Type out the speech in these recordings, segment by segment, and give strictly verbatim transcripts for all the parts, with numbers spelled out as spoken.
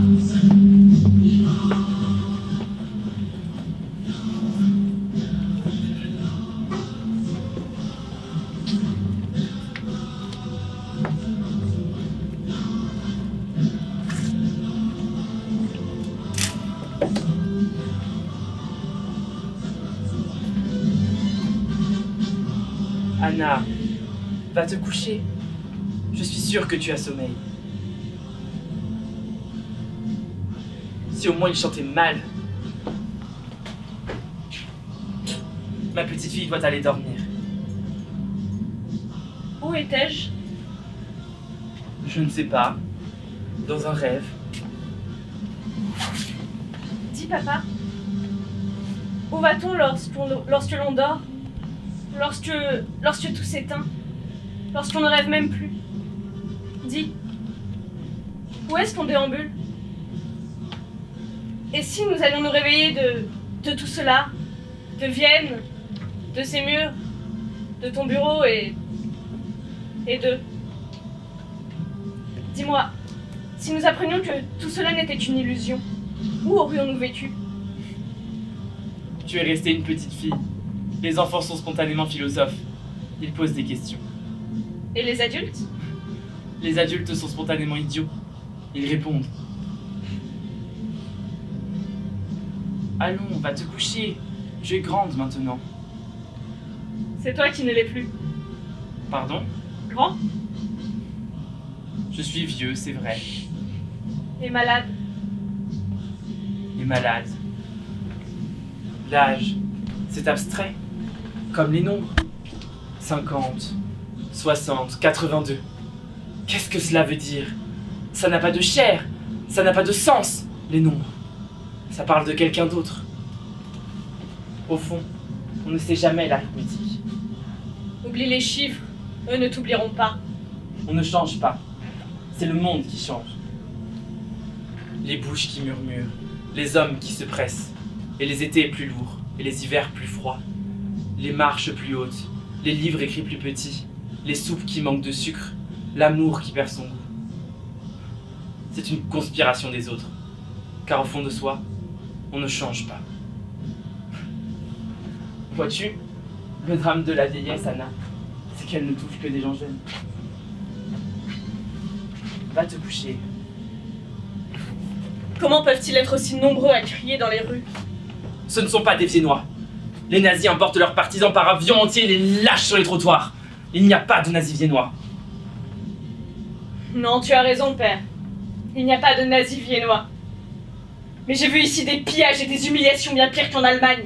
Anna, va te coucher. Je suis sûr que tu as sommeil. Si au moins il chantait mal. Ma petite fille doit aller dormir. Où étais-je? Je ne sais pas. Dans un rêve. Dis, papa. Où va-t-on lorsqu'on lorsque l'on dort? Lorsque, lorsque tout s'éteint? Lorsqu'on ne rêve même plus? Dis. Où est-ce qu'on déambule? Et si nous allions nous réveiller de, de tout cela? De Vienne? De ces murs? De ton bureau et... et de... Dis-moi, si nous apprenions que tout cela n'était qu'une illusion, où aurions-nous vécu? Tu es restée une petite fille. Les enfants sont spontanément philosophes. Ils posent des questions. Et les adultes? Les adultes sont spontanément idiots. Ils répondent. Allons, va te coucher. Tu es grande maintenant. C'est toi qui ne l'es plus. Pardon? Grand? Je suis vieux, c'est vrai. Et malade? Et malade. L'âge, c'est abstrait. Comme les nombres. cinquante, soixante, quatre-vingt-deux. Qu'est-ce que cela veut dire? Ça n'a pas de chair, ça n'a pas de sens, les nombres. Ça parle de quelqu'un d'autre. Au fond, on ne sait jamais l'arithmétique. Oublie les chiffres, eux ne t'oublieront pas. On ne change pas. C'est le monde qui change. Les bouches qui murmurent, les hommes qui se pressent, et les étés plus lourds, et les hivers plus froids, les marches plus hautes, les livres écrits plus petits, les soupes qui manquent de sucre, l'amour qui perd son goût. C'est une conspiration des autres, car au fond de soi, on ne change pas. Vois-tu, le drame de la vieillesse, Anna, c'est qu'elle ne touche que des gens jeunes. Va te coucher. Comment peuvent-ils être aussi nombreux à crier dans les rues? Ce ne sont pas des Viennois. Les nazis emportent leurs partisans par avion entier et les lâchent sur les trottoirs. Il n'y a pas de nazis viennois. Non, tu as raison, père. Il n'y a pas de nazis viennois. Mais j'ai vu ici des pillages et des humiliations bien pires qu'en Allemagne.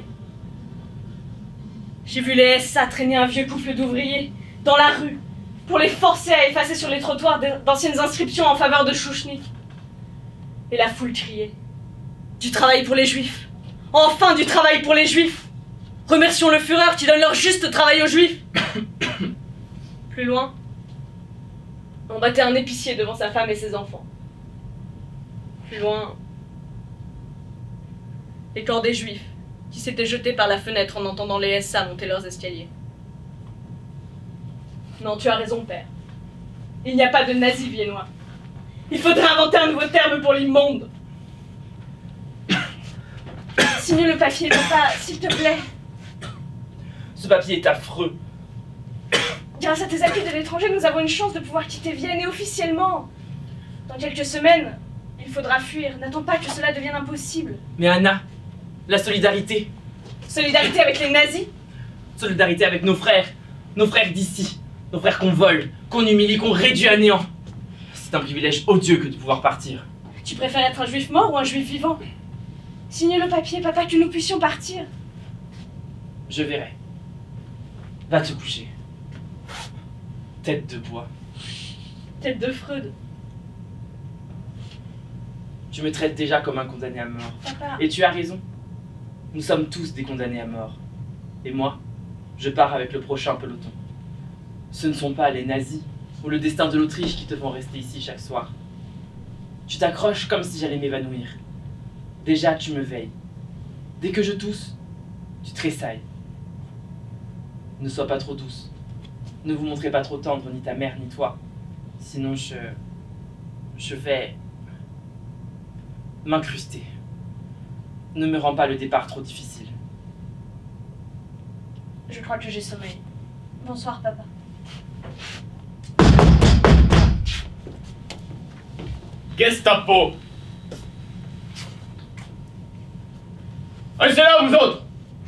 J'ai vu les S A traîner un vieux couple d'ouvriers dans la rue pour les forcer à effacer sur les trottoirs d'anciennes inscriptions en faveur de Chouchnik. Et la foule criait. Du travail pour les juifs. Enfin du travail pour les juifs. Remercions le Führer qui donne leur juste travail aux juifs. Plus loin, on battait un épicier devant sa femme et ses enfants. Plus loin, les corps des juifs qui s'étaient jetés par la fenêtre en entendant les S A monter leurs escaliers. Non, tu as raison, père. Il n'y a pas de nazis viennois. Il faudrait inventer un nouveau terme pour l'immonde. Signe le papier, papa, s'il te plaît. Ce papier est affreux. Grâce à tes acquis de l'étranger, nous avons une chance de pouvoir quitter Vienne et officiellement. Dans quelques semaines, il faudra fuir. N'attends pas que cela devienne impossible. Mais Anna, la solidarité. Solidarité avec les nazis? Solidarité avec nos frères. Nos frères d'ici. Nos frères qu'on vole, qu'on humilie, qu'on réduit à néant. C'est un privilège odieux que de pouvoir partir. Tu préfères être un juif mort ou un juif vivant? Signe le papier, papa, que nous puissions partir. Je verrai. Va te coucher. Tête de bois. Tête de Freud. Tu me traites déjà comme un condamné à mort. Papa. Et tu as raison. Nous sommes tous des condamnés à mort. Et moi, je pars avec le prochain peloton. Ce ne sont pas les nazis ou le destin de l'Autriche qui te font rester ici chaque soir. Tu t'accroches comme si j'allais m'évanouir. Déjà, tu me veilles. Dès que je tousse, tu tressailles. Ne sois pas trop douce. Ne vous montrez pas trop tendre, ni ta mère, ni toi. Sinon, je... Je vais... m'incruster. Ne me rends pas le départ trop difficile. Je crois que j'ai sommeil. Bonsoir, papa. Gestapo! Restez là, vous autres!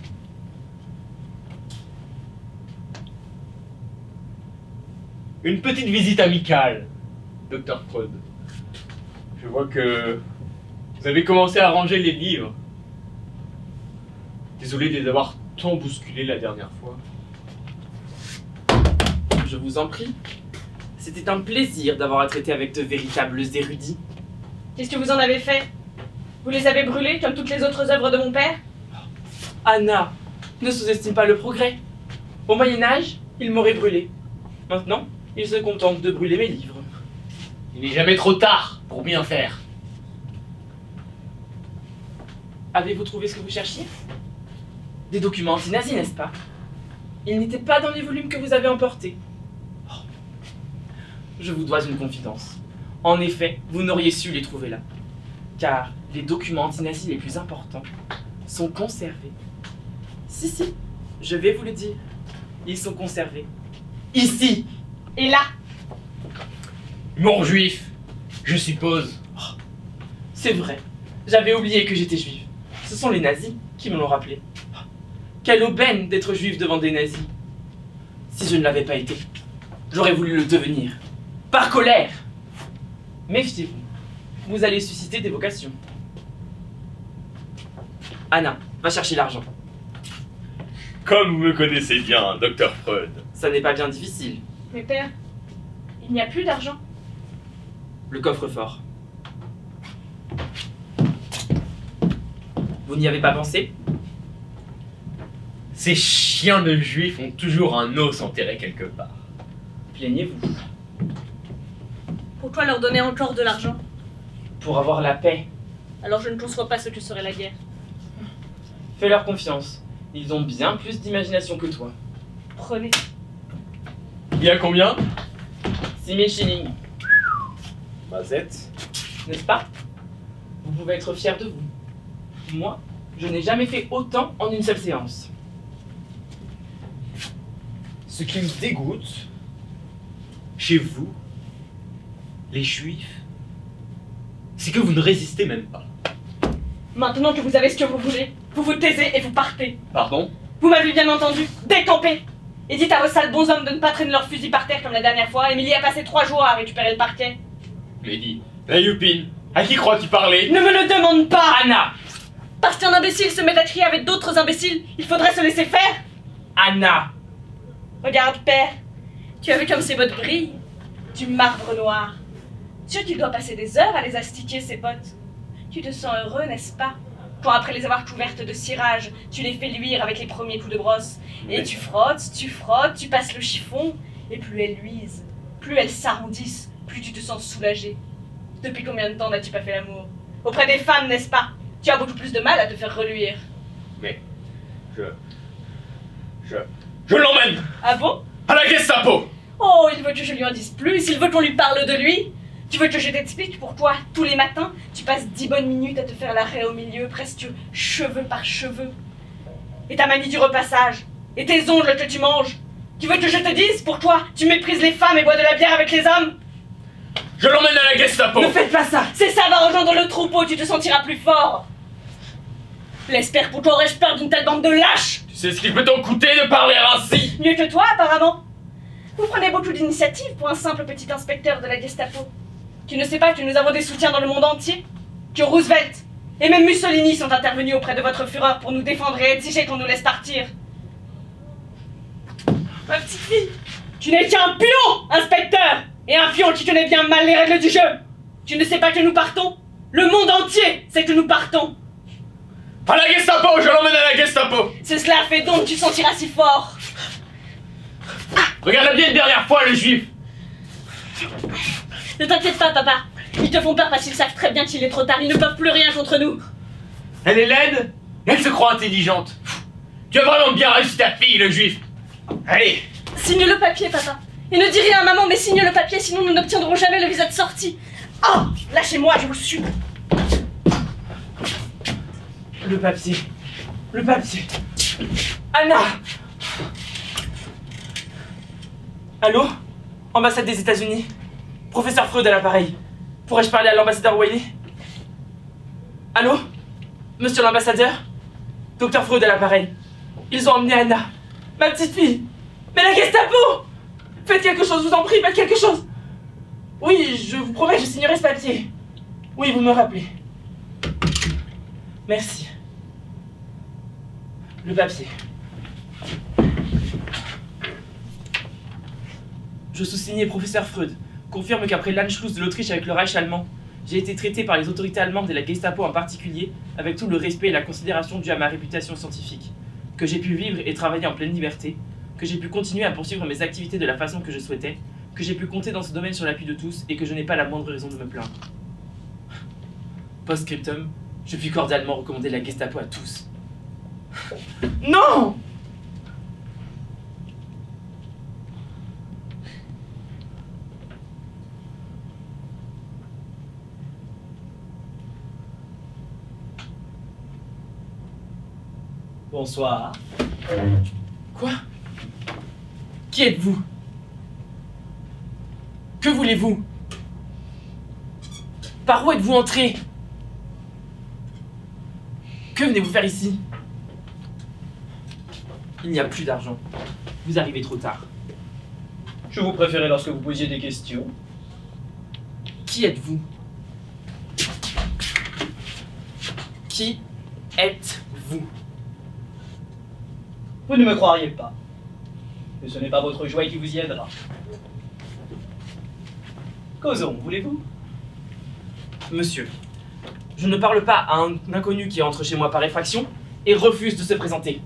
Une petite visite amicale, docteur Freud. Je vois que vous avez commencé à ranger les livres. Désolé de les avoir tant bousculés la dernière fois. Je vous en prie. C'était un plaisir d'avoir à traiter avec de véritables érudits. Qu'est-ce que vous en avez fait? Vous les avez brûlés comme toutes les autres œuvres de mon père? Anna, ne sous-estime pas le progrès. Au Moyen-Âge, il m'aurait brûlé. Maintenant, il se contente de brûler mes livres. Il n'est jamais trop tard pour bien faire. Avez-vous trouvé ce que vous cherchiez? Des documents anti-nazis, n'est-ce pas? Ils n'étaient pas dans les volumes que vous avez emportés. Oh. Je vous dois une confidence. En effet, vous n'auriez su les trouver là. Car les documents anti-nazis les plus importants sont conservés. Si, si, je vais vous le dire. Ils sont conservés. Ici! Et là? Mort juif, je suppose. Oh. C'est vrai. J'avais oublié que j'étais juive. Ce sont les nazis qui me l'ont rappelé. Oh. Quelle aubaine d'être juif devant des nazis. Si je ne l'avais pas été, j'aurais voulu le devenir. Par colère. Méfiez-vous. Vous allez susciter des vocations. Anna, va chercher l'argent. Comme vous me connaissez bien, docteur Freud. Ça n'est pas bien difficile. Mais père, il n'y a plus d'argent. Le coffre-fort. Vous n'y avez pas pensé? Ces chiens de juifs ont toujours un os enterré quelque part. Plaignez-vous. Pourquoi leur donner encore de l'argent? Pour avoir la paix. Alors je ne conçois pas ce que serait la guerre. Fais-leur confiance. Ils ont bien plus d'imagination que toi. Prenez. Il y a combien? six mille shillings. Mazette. N'est-ce pas? Vous pouvez être fiers de vous. Moi, je n'ai jamais fait autant en une seule séance. Ce qui me dégoûte, chez vous, les juifs, c'est que vous ne résistez même pas. Maintenant que vous avez ce que vous voulez, vous vous taisez et vous partez. Pardon? Vous m'avez bien entendu, décampez. Et dites à vos sales bonshommes de ne pas traîner leur fusil par terre comme la dernière fois. Émilie a passé trois jours à récupérer le parquet. Lady, la Youpine, à qui crois-tu parler? Ne me le demande pas, Anna! Parce qu'un imbécile se met à crier avec d'autres imbéciles, il faudrait se laisser faire. Anna! Regarde, père, tu as vu comme ces bottes brillent? Du marbre noir. Sûr qu'il doit passer des heures à les astiquer, ces bottes. Tu te sens heureux, n'est-ce pas? Quand après les avoir couvertes de cirage, tu les fais luire avec les premiers coups de brosse. Et Mais... tu frottes, tu frottes, tu passes le chiffon, et plus elles luisent, plus elles s'arrondissent, plus tu te sens soulagé. Depuis combien de temps n'as-tu pas fait l'amour? Auprès des femmes, n'est-ce pas? Tu as beaucoup plus de mal à te faire reluire. Mais... Je... Je... Je l'emmène Ah bon? à la Gestapo! Oh, il veut que je lui en dise plus, il veut qu'on lui parle de lui. Tu veux que je t'explique pourquoi, tous les matins, tu passes dix bonnes minutes à te faire l'arrêt au milieu, presque cheveux par cheveux. Et ta manie du repassage, et tes ongles que tu manges. Tu veux que je te dise pourquoi tu méprises les femmes et bois de la bière avec les hommes? Je l'emmène à la Gestapo! Ne faites pas ça! C'est ça, va rejoindre le troupeau, tu te sentiras plus fort. L'espère, pourquoi aurais-je peur d'une telle bande de lâches? Tu sais ce qu'il peut t'en coûter de parler ainsi? Mieux que toi, apparemment. Vous prenez beaucoup d'initiatives pour un simple petit inspecteur de la Gestapo. Tu ne sais pas que nous avons des soutiens dans le monde entier? Que Roosevelt et même Mussolini sont intervenus auprès de votre fureur pour nous défendre et exiger qu'on nous laisse partir. Ma petite fille, tu n'es qu'un pion, inspecteur! Et un pion qui connaît bien mal les règles du jeu! Tu ne sais pas que nous partons? Le monde entier sait que nous partons! À la Gestapo! Je l'emmène à la Gestapo! C'est cela fait donc que tu sentiras si fort! Regarde bien une dernière fois, les juifs! Ne t'inquiète pas, papa. Ils te font peur parce qu'ils savent très bien qu'il est trop tard. Ils ne peuvent plus rien contre nous. Elle est laide et elle se croit intelligente. Tu as vraiment bien réussi ta fille, le juif. Allez! Signe le papier, papa. Et ne dis rien à maman, mais signe le papier, sinon nous n'obtiendrons jamais le visa de sortie. Oh! Lâchez-moi, je vous supplie. Le papier. Le papier. Anna! Allô? Ambassade des États-Unis? Professeur Freud à l'appareil. Pourrais-je parler à l'ambassadeur Wiley? Allô? Monsieur l'ambassadeur? Docteur Freud à l'appareil. Ils ont emmené Anna, ma petite fille. Mais la Gestapo! Faites quelque chose, je vous en prie, faites quelque chose. Oui, je vous promets, je signerai ce papier. Oui, vous me rappelez. Merci. Le papier. Je sous-signais professeur Freud. Confirme qu'après l'Anschluss de l'Autriche avec le Reich allemand, j'ai été traité par les autorités allemandes et la Gestapo en particulier avec tout le respect et la considération due à ma réputation scientifique. Que j'ai pu vivre et travailler en pleine liberté. Que j'ai pu continuer à poursuivre mes activités de la façon que je souhaitais. Que j'ai pu compter dans ce domaine sur l'appui de tous et que je n'ai pas la moindre raison de me plaindre. Post-scriptum, je puis cordialement recommander la Gestapo à tous. Non! Bonsoir. Quoi? Qui êtes-vous? Que voulez-vous? Par où êtes-vous entré? Que venez-vous faire ici? Il n'y a plus d'argent. Vous arrivez trop tard. Je vous préférais lorsque vous posiez des questions. Qui êtes-vous? Qui êtes-vous? Vous ne me croiriez pas. Et ce n'est pas votre joie qui vous y aidera. Causons, voulez-vous? Monsieur, je ne parle pas à un inconnu qui entre chez moi par effraction et refuse de se présenter.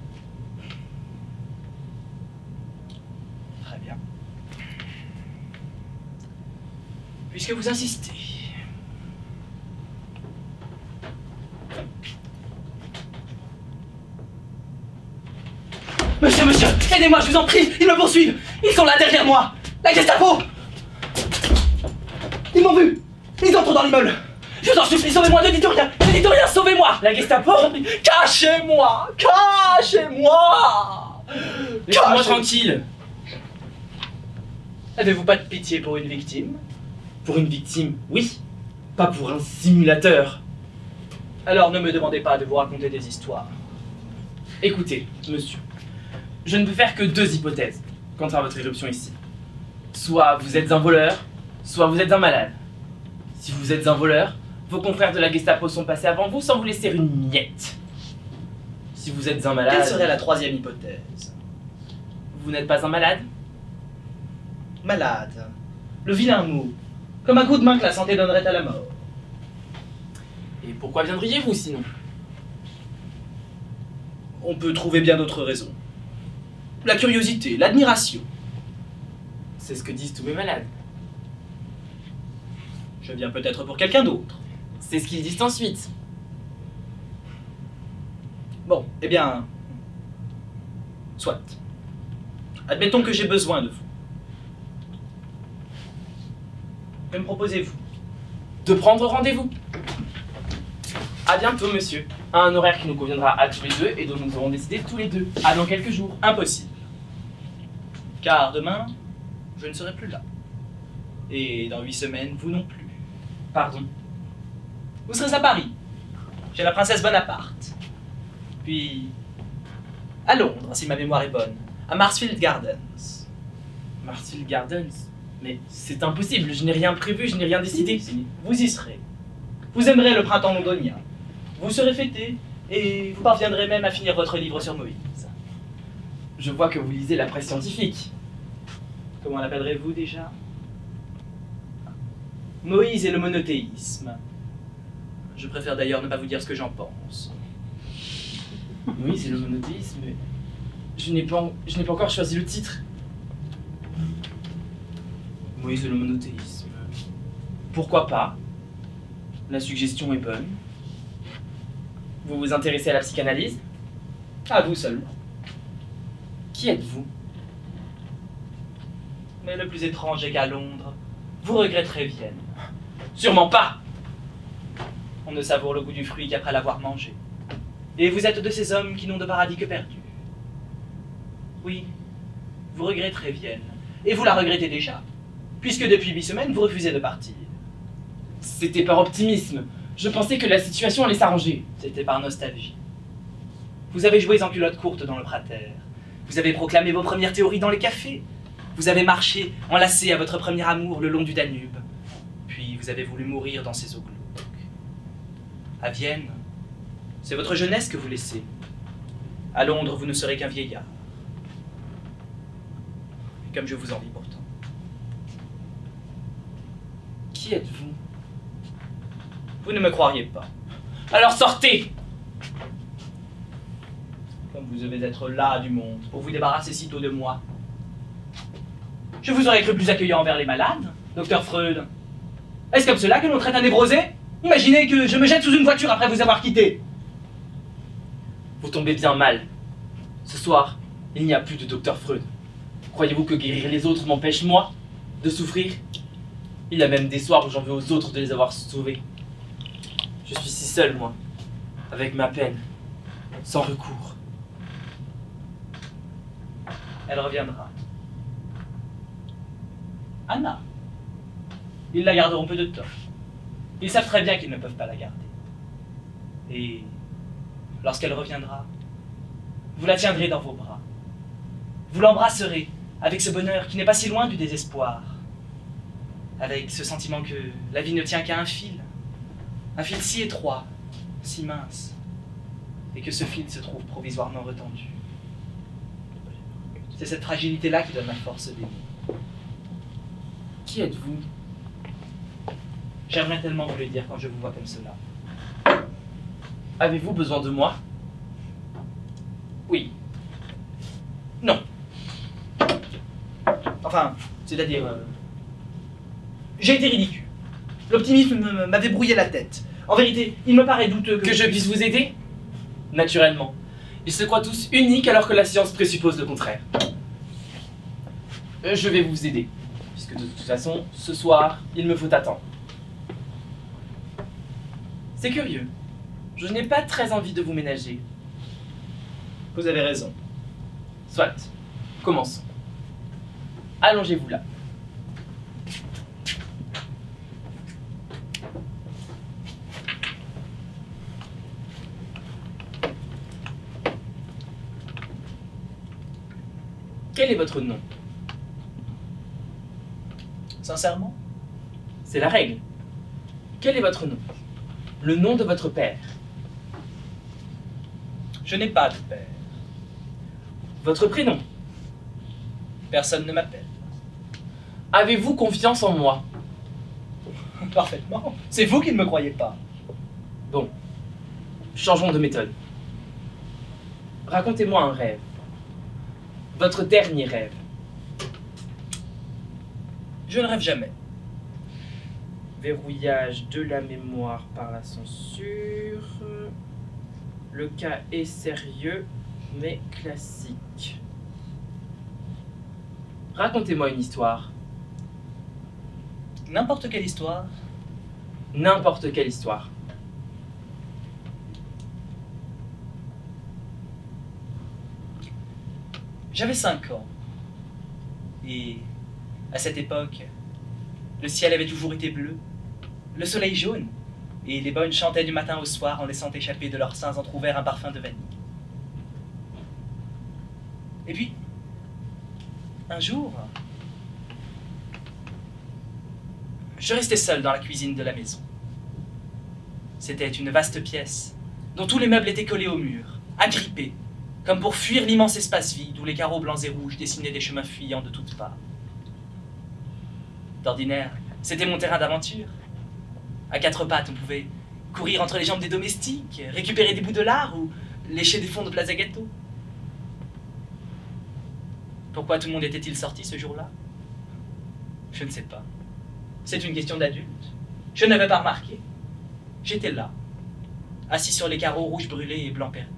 Très bien. Puisque vous insistez. Monsieur, monsieur, aidez-moi, je vous en prie, ils me poursuivent. Ils sont là derrière moi. La Gestapo. Ils m'ont vu. Ils entrent dans l'immeuble. Je vous en supplie, sauvez-moi, ne dites rien. Ne dites rien, sauvez-moi. La Gestapo? Cachez-moi. Cachez-moi. Laissez-moi Cachez- tranquille. Avez-vous pas de pitié pour une victime? Pour une victime, oui. Pas pour un simulateur. Alors ne me demandez pas de vous raconter des histoires. Écoutez, monsieur, je ne peux faire que deux hypothèses quant à votre éruption ici. Soit vous êtes un voleur, soit vous êtes un malade. Si vous êtes un voleur, vos confrères de la Gestapo sont passés avant vous sans vous laisser une miette. Si vous êtes un malade... Quelle serait la troisième hypothèse? Vous n'êtes pas un malade? Malade. Le vilain mot. Comme un coup de main que la santé donnerait à la mort. Et pourquoi viendriez-vous sinon? On peut trouver bien d'autres raisons. La curiosité, l'admiration. C'est ce que disent tous mes malades. Je viens peut-être pour quelqu'un d'autre. C'est ce qu'ils disent ensuite. Bon, eh bien... Soit. Admettons que j'ai besoin de vous. Que me proposez-vous? De prendre rendez-vous. À bientôt, monsieur. À un horaire qui nous conviendra à tous les deux et dont nous aurons décidé tous les deux. À dans quelques jours. Impossible. Car demain, je ne serai plus là. Et dans huit semaines, vous non plus. Pardon. Vous serez à Paris, chez la princesse Bonaparte. Puis, à Londres, si ma mémoire est bonne, à Marsfield Gardens. Marsfield Gardens? Mais c'est impossible, je n'ai rien prévu, je n'ai rien décidé. Si, vous y serez. Vous aimerez le printemps londonien. Vous serez fêté, et vous parviendrez même à finir votre livre sur Moïse. Je vois que vous lisez la presse scientifique. Comment l'appellerez-vous déjà? Moïse et le monothéisme. Je préfère d'ailleurs ne pas vous dire ce que j'en pense. Oui, c'est le monothéisme, mais je n'ai pas, je n'ai pas encore choisi le titre. Oui, c'est le monothéisme. Pourquoi pas? La suggestion est bonne. Vous vous intéressez à la psychanalyse? À vous seulement. Qui êtes-vous? Mais le plus étrange est qu'à Londres, vous regretterez Vienne. Sûrement pas! On ne savoure le goût du fruit qu'après l'avoir mangé. Et vous êtes de ces hommes qui n'ont de paradis que perdu. Oui, vous regretterez Vienne. Et vous la regrettez déjà, puisque depuis huit semaines, vous refusez de partir. C'était par optimisme. Je pensais que la situation allait s'arranger. C'était par nostalgie. Vous avez joué en culotte courte dans le Prater. Vous avez proclamé vos premières théories dans les cafés. Vous avez marché enlacé à votre premier amour le long du Danube. Puis vous avez voulu mourir dans ces eaux glauques. À Vienne, c'est votre jeunesse que vous laissez. À Londres, vous ne serez qu'un vieillard. Et comme je vous envie pourtant. Qui êtes-vous? Vous ne me croiriez pas. Alors sortez! Comme vous devez être là du monde pour vous débarrasser si tôt de moi. Je vous aurais cru plus accueillant envers les malades, docteur Freud. Est-ce comme cela que l'on traite un névrosé? Imaginez que je me jette sous une voiture après vous avoir quitté. Vous tombez bien mal. Ce soir, il n'y a plus de docteur Freud. Croyez-vous que guérir les autres m'empêche, moi, de souffrir? Il y a même des soirs où j'en veux aux autres de les avoir sauvés. Je suis si seul, moi, avec ma peine, sans recours. Elle reviendra. Anna. Ils la garderont peu de temps. Ils savent très bien qu'ils ne peuvent pas la garder. Et lorsqu'elle reviendra, vous la tiendrez dans vos bras. Vous l'embrasserez avec ce bonheur qui n'est pas si loin du désespoir. Avec ce sentiment que la vie ne tient qu'à un fil. Un fil si étroit, si mince. Et que ce fil se trouve provisoirement retendu. C'est cette fragilité-là qui donne la force d'aimer. Qui êtes-vous? J'aimerais tellement vous le dire quand je vous vois comme cela. Avez-vous besoin de moi? Oui. Non. Enfin, c'est-à-dire... Euh, j'ai été ridicule. L'optimisme m'avait brouillé la tête. En vérité, il me paraît douteux que... Que je puisse vous aider? Naturellement. Ils se croient tous uniques alors que la science présuppose le contraire. Euh, Je vais vous aider. Puisque de toute façon, ce soir, il me faut attendre. C'est curieux. Je n'ai pas très envie de vous ménager. Vous avez raison. Soit. Commençons. Allongez-vous là. Quel est votre nom? Sincèrement? C'est la règle. Quel est votre nom? Le nom de votre père? Je n'ai pas de père. Votre prénom? Personne ne m'appelle. Avez-vous confiance en moi? Parfaitement. C'est vous qui ne me croyez pas. Bon. Changeons de méthode. Racontez-moi un rêve. Votre dernier rêve. Je ne rêve jamais. Verrouillage de la mémoire par la censure. Le cas est sérieux, mais classique. Racontez-moi une histoire. N'importe quelle histoire. N'importe quelle histoire. J'avais cinq ans. Et à cette époque, le ciel avait toujours été bleu, le soleil jaune, et les bonnes chantaient du matin au soir en laissant échapper de leurs seins entr'ouverts un parfum de vanille. Et puis, un jour, je restais seul dans la cuisine de la maison. C'était une vaste pièce, dont tous les meubles étaient collés au mur, agrippés, comme pour fuir l'immense espace vide où les carreaux blancs et rouges dessinaient des chemins fuyants de toutes parts. D'ordinaire, c'était mon terrain d'aventure. À quatre pattes, on pouvait courir entre les jambes des domestiques, récupérer des bouts de lard ou lécher des fonds de Plaza Gâteau. Pourquoi tout le monde était-il sorti ce jour-là? Je ne sais pas. C'est une question d'adulte. Je n'avais pas remarqué. J'étais là, assis sur les carreaux rouges brûlés et blancs perdus.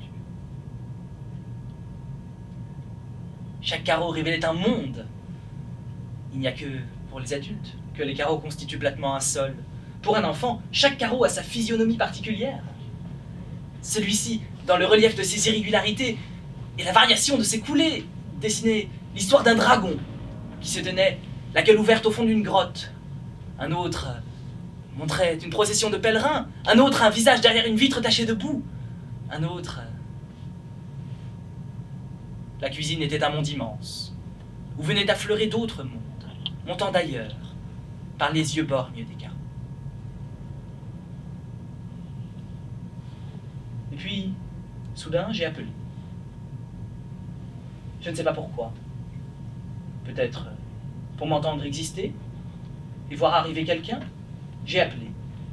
Chaque carreau révélait un monde. Il n'y a que pour les adultes que les carreaux constituent platement un sol. Pour un enfant, chaque carreau a sa physionomie particulière. Celui-ci dans le relief de ses irrégularités et la variation de ses coulées, dessinait l'histoire d'un dragon qui se tenait la gueule ouverte au fond d'une grotte. Un autre montrait une procession de pèlerins, un autre un visage derrière une vitre taché de boue, un autre... La cuisine était un monde immense, où venaient affleurer d'autres mondes, montant d'ailleurs, par les yeux borgnes des carreaux. Et puis, soudain, j'ai appelé. Je ne sais pas pourquoi. Peut-être pour m'entendre exister et voir arriver quelqu'un, j'ai appelé.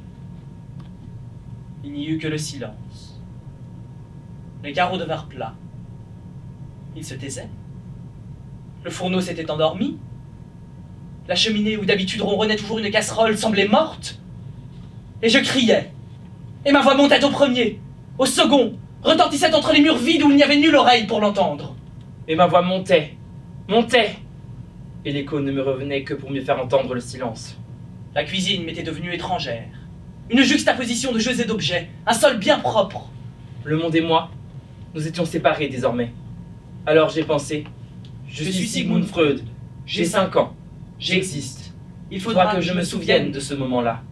Il n'y eut que le silence. Les carreaux devinrent plats. Il se taisait. Le fourneau s'était endormi. La cheminée où d'habitude ronronnait toujours une casserole semblait morte. Et je criais. Et ma voix montait au premier, au second, retentissait entre les murs vides où il n'y avait nulle oreille pour l'entendre. Et ma voix montait, montait. Et l'écho ne me revenait que pour me faire entendre le silence. La cuisine m'était devenue étrangère. Une juxtaposition de jeux et d'objets, un sol bien propre. Le monde et moi, nous étions séparés désormais. Alors j'ai pensé, je, je suis Sigmund Freud, j'ai cinq ans, j'existe. Il faudra, faudra que je me souvienne de ce moment-là.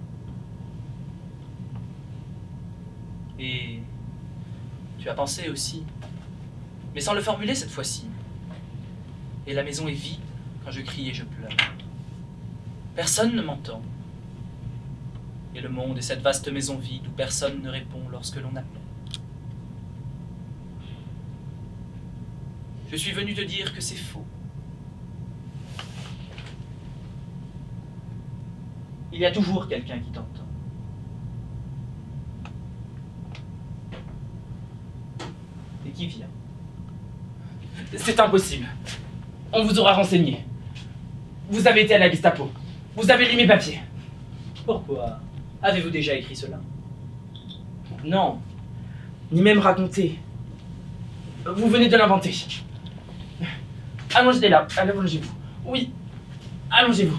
Et tu as pensé aussi, mais sans le formuler cette fois-ci. Et la maison est vide quand je crie et je pleure. Personne ne m'entend. Et le monde est cette vaste maison vide où personne ne répond lorsque l'on appelle. Je suis venu te dire que c'est faux. Il y a toujours quelqu'un qui t'entend. Et qui vient. C'est impossible. On vous aura renseigné. Vous avez été à la Gestapo. Vous avez lu mes papiers. Pourquoi? Avez-vous déjà écrit cela? Non. Ni même raconté. Vous venez de l'inventer. Allongez là. Allongez-vous. Oui. Allongez-vous.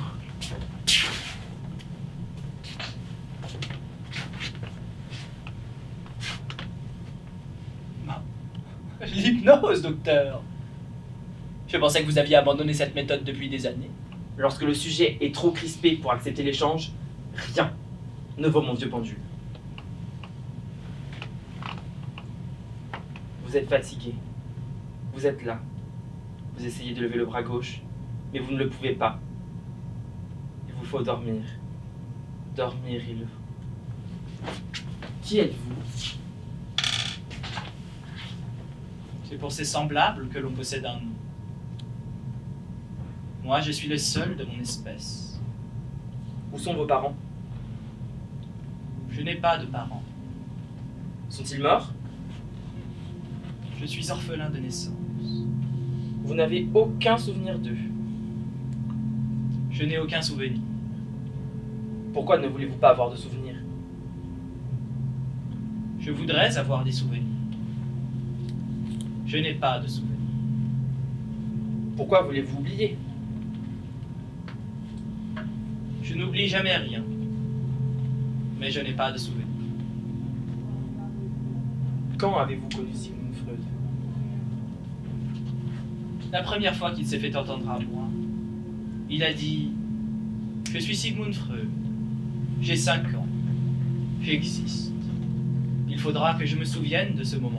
L'hypnose, docteur. Je pensais que vous aviez abandonné cette méthode depuis des années. Lorsque le sujet est trop crispé pour accepter l'échange, rien ne vaut mon vieux pendule. Vous êtes fatigué. Vous êtes là. Vous essayez de lever le bras gauche, mais vous ne le pouvez pas. Il vous faut dormir. Dormir, il le faut. Qui êtes-vous? C'est pour ces semblables que l'on possède un nom. Moi, je suis le seul de mon espèce. Où sont vos parents? Je n'ai pas de parents. Sont-ils morts? Je suis orphelin de naissance. Vous n'avez aucun souvenir d'eux? Je n'ai aucun souvenir. Pourquoi ne voulez-vous pas avoir de souvenirs? Je voudrais avoir des souvenirs. Je n'ai pas de souvenirs. Pourquoi voulez-vous oublier? Je n'oublie jamais rien. Mais je n'ai pas de souvenirs. Quand avez-vous connu Sigmund Freud? La première fois qu'il s'est fait entendre à moi, il a dit « Je suis Sigmund Freud. J'ai cinq ans. J'existe. Il faudra que je me souvienne de ce moment-là. »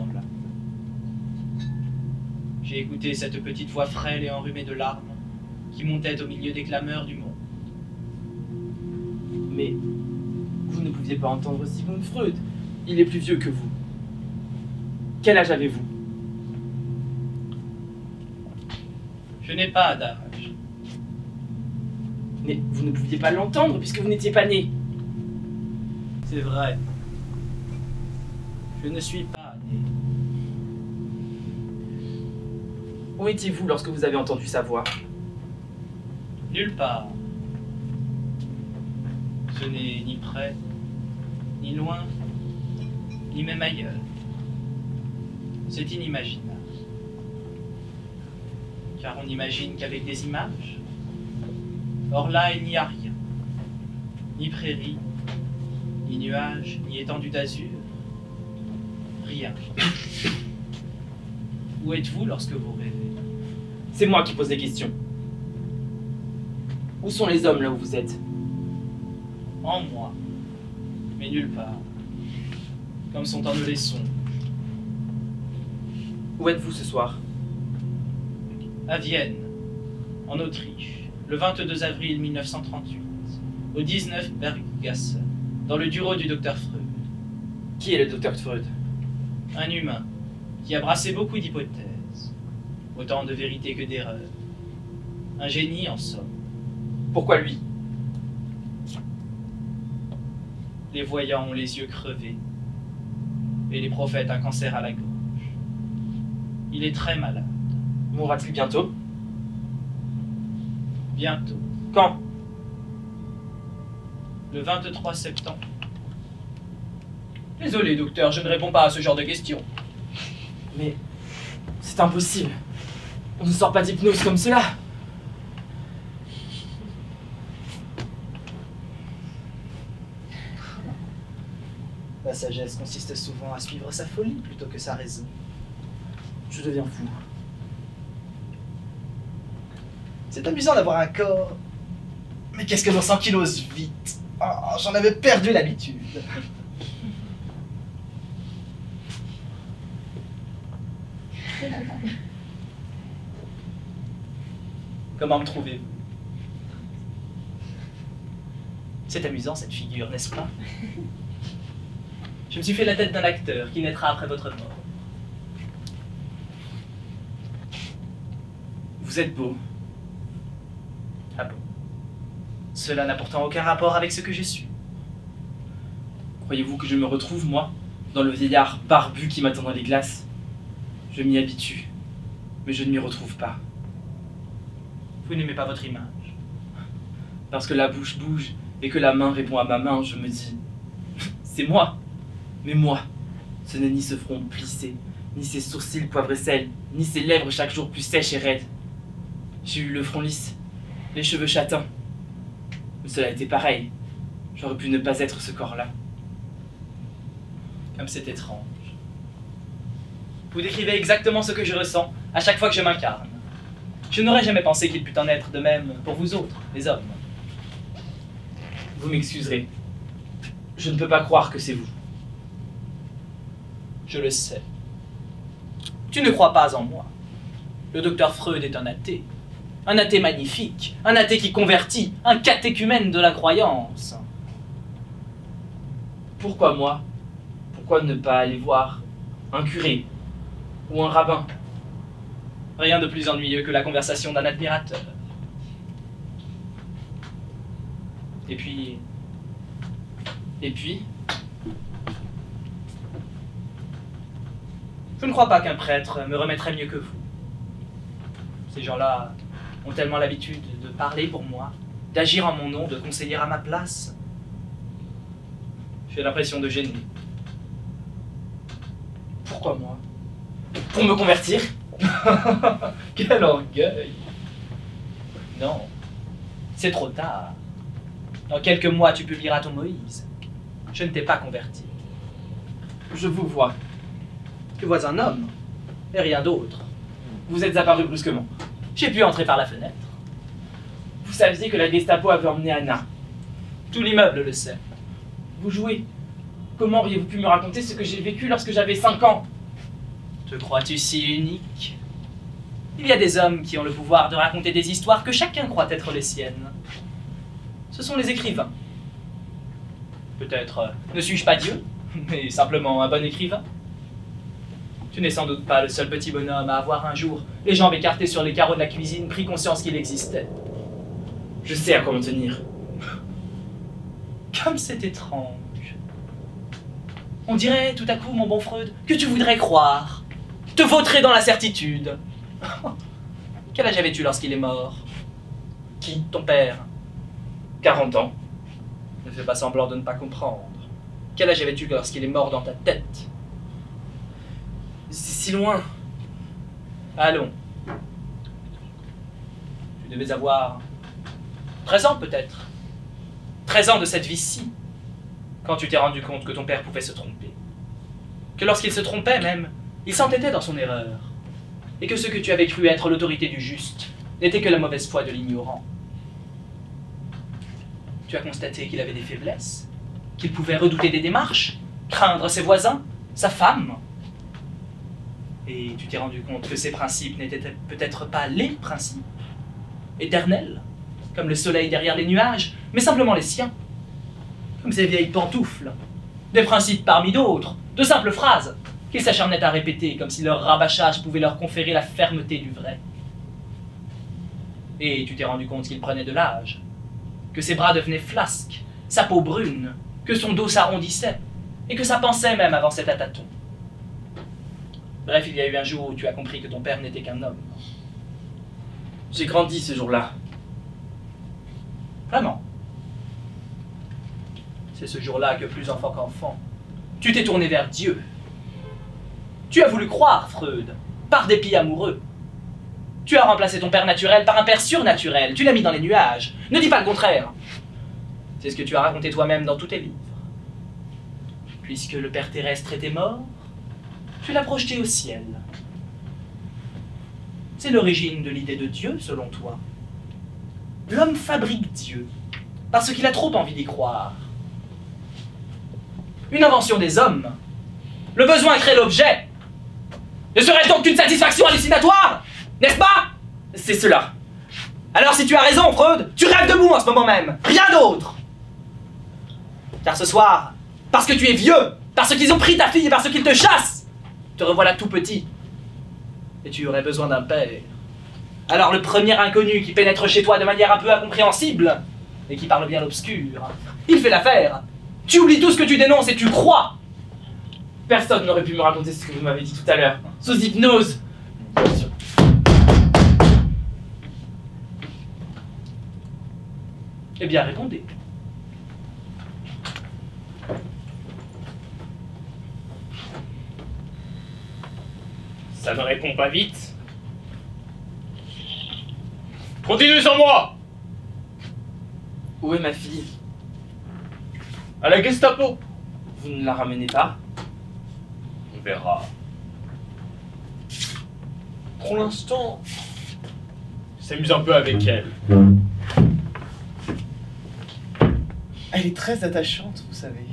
J'ai écouté cette petite voix frêle et enrhumée de larmes qui montait au milieu des clameurs du monde. Mais vous ne pouviez pas entendre Sigmund Freud. Il est plus vieux que vous. Quel âge avez-vous? Je n'ai pas d'âge. Mais vous ne pouviez pas l'entendre puisque vous n'étiez pas né. C'est vrai. Je ne suis pas né. Où étiez-vous lorsque vous avez entendu sa voix? Nulle part. Ce n'est ni près, ni loin, ni même ailleurs. C'est inimaginable. Car on n'imagine qu'avec des images. Or là, il n'y a rien. Ni prairie, ni nuages, ni étendue d'azur. Rien. Où êtes-vous lorsque vous rêvez? C'est moi qui pose les questions. Où sont les hommes là où vous êtes? En moi, mais nulle part. Comme sont en eux les songes. Où êtes-vous ce soir? À Vienne, en Autriche, le vingt-deux avril mille neuf cent trente-huit, au dix-neuf Berggasse, dans le bureau du docteur Freud. Qui est le docteur Freud? Un humain qui a brassé beaucoup d'hypothèses, autant de vérités que d'erreurs. Un génie en somme. Pourquoi lui? Les voyants ont les yeux crevés, et les prophètes un cancer à la gorge. Il est très malade. Mourra-t-il bientôt? Bientôt, Quand? le vingt-trois septembre. Désolé, docteur, je ne réponds pas à ce genre de questions. Mais c'est impossible. On ne sort pas d'hypnose comme cela. La sagesse consiste souvent à suivre sa folie plutôt que sa raison. Je deviens fou. C'est amusant d'avoir un corps. Mais qu'est-ce que l'on s'ankylose vite. Oh, j'en avais perdu l'habitude. Comment me trouvez-vous? C'est amusant cette figure, n'est-ce pas? Je me suis fait la tête d'un acteur qui naîtra après votre mort. Vous êtes beau. Ah bon? Cela n'a pourtant aucun rapport avec ce que je suis. Croyez-vous que je me retrouve, moi, dans le vieillard barbu qui m'attend dans les glaces? Je m'y habitue, mais je ne m'y retrouve pas. Vous n'aimez pas votre image? Parce que la bouche bouge et que la main répond à ma main, je me dis « C'est moi !» Mais moi, ce n'est ni ce front plissé, ni ces sourcils poivre et sel, ni ces lèvres chaque jour plus sèches et raides. J'ai eu le front lisse, les cheveux châtains. Mais cela était pareil. J'aurais pu ne pas être ce corps-là. Comme c'est étrange. Vous décrivez exactement ce que je ressens à chaque fois que je m'incarne. Je n'aurais jamais pensé qu'il pût en être de même pour vous autres, les hommes. Vous m'excuserez. Je ne peux pas croire que c'est vous. Je le sais. Tu ne crois pas en moi. Le docteur Freud est un athée. Un athée magnifique. Un athée qui convertit. Un catéchumène de la croyance. Pourquoi moi? Pourquoi ne pas aller voir un curé ou un rabbin? Rien de plus ennuyeux que la conversation d'un admirateur. Et puis... Et puis, je ne crois pas qu'un prêtre me remettrait mieux que vous. Ces gens-là ont tellement l'habitude de parler pour moi, d'agir en mon nom, de conseiller à ma place. J'ai l'impression de gêner. pourquoi moi? Pour me convertir? Quel orgueil! Non, c'est trop tard. Dans quelques mois, tu publieras ton Moïse. Je ne t'ai pas converti. Je vous vois. Tu vois un homme, et rien d'autre. Vous êtes apparu brusquement. J'ai pu entrer par la fenêtre. Vous saviez que la Gestapo avait emmené Anna. Tout l'immeuble le sait. Vous jouez. Comment auriez-vous pu me raconter ce que j'ai vécu lorsque j'avais cinq ans? Te crois-tu si unique? Il y a des hommes qui ont le pouvoir de raconter des histoires que chacun croit être les siennes. Ce sont les écrivains. Peut-être euh, ne suis-je pas Dieu, mais simplement un bon écrivain. Tu n'es sans doute pas le seul petit bonhomme à avoir un jour, les jambes écartées sur les carreaux de la cuisine, pris conscience qu'il existait. Je sais à quoi m'en tenir. Comme c'est étrange. On dirait tout à coup, mon bon Freud, que tu voudrais croire, te vautrer dans la certitude. Quel âge avais-tu lorsqu'il est mort? Qui? Ton père? quarante ans. Ne fais pas semblant de ne pas comprendre. Quel âge avais-tu lorsqu'il est mort dans ta tête? C'est si loin. Allons. Tu devais avoir treize ans peut-être. treize ans de cette vie-ci, quand tu t'es rendu compte que ton père pouvait se tromper. que lorsqu'il se trompait même, il s'entêtait dans son erreur, et que ce que tu avais cru être l'autorité du juste n'était que la mauvaise foi de l'ignorant. Tu as constaté qu'il avait des faiblesses, qu'il pouvait redouter des démarches, craindre ses voisins, sa femme. Et tu t'es rendu compte que ces principes n'étaient peut-être pas les principes, éternels, comme le soleil derrière les nuages, mais simplement les siens, comme ces vieilles pantoufles, des principes parmi d'autres, de simples phrases qu'ils s'acharnaient à répéter comme si leur rabâchage pouvait leur conférer la fermeté du vrai. Et tu t'es rendu compte qu'il prenait de l'âge, que ses bras devenaient flasques, sa peau brune, que son dos s'arrondissait, et que ça pensait même avançait à tâtons. Bref, il y a eu un jour où tu as compris que ton père n'était qu'un homme. J'ai grandi ce jour-là. Vraiment. C'est ce jour-là que, plus enfant qu'enfant, tu t'es tourné vers Dieu. Tu as voulu croire, Freud, par dépit amoureux. Tu as remplacé ton père naturel par un père surnaturel. Tu l'as mis dans les nuages. Ne dis pas le contraire. C'est ce que tu as raconté toi-même dans tous tes livres. Puisque le père terrestre était mort, tu l'as projeté au ciel. C'est l'origine de l'idée de Dieu, selon toi. L'homme fabrique Dieu, parce qu'il a trop envie d'y croire. Une invention des hommes. Le besoin crée l'objet. Ne serait-ce donc qu'une satisfaction hallucinatoire, n'est-ce pas? C'est cela. Alors si tu as raison, Freud, tu rêves debout en ce moment même, rien d'autre. Car ce soir, parce que tu es vieux, parce qu'ils ont pris ta fille et parce qu'ils te chassent, te revoilà tout petit. Et tu aurais besoin d'un père. Alors le premier inconnu qui pénètre chez toi de manière un peu incompréhensible, et qui parle bien l'obscur, il fait l'affaire. Tu oublies tout ce que tu dénonces et tu crois. Personne n'aurait pu me raconter ce que vous m'avez dit tout à l'heure. Sous hypnose. Bien sûr. Eh bien, répondez. Ça ne répond pas vite. Continue sans moi. Où est ma fille? À la Gestapo. Vous ne la ramenez pas? On verra. Pour l'instant, je s'amuse un peu avec elle. Elle est très attachante, vous savez.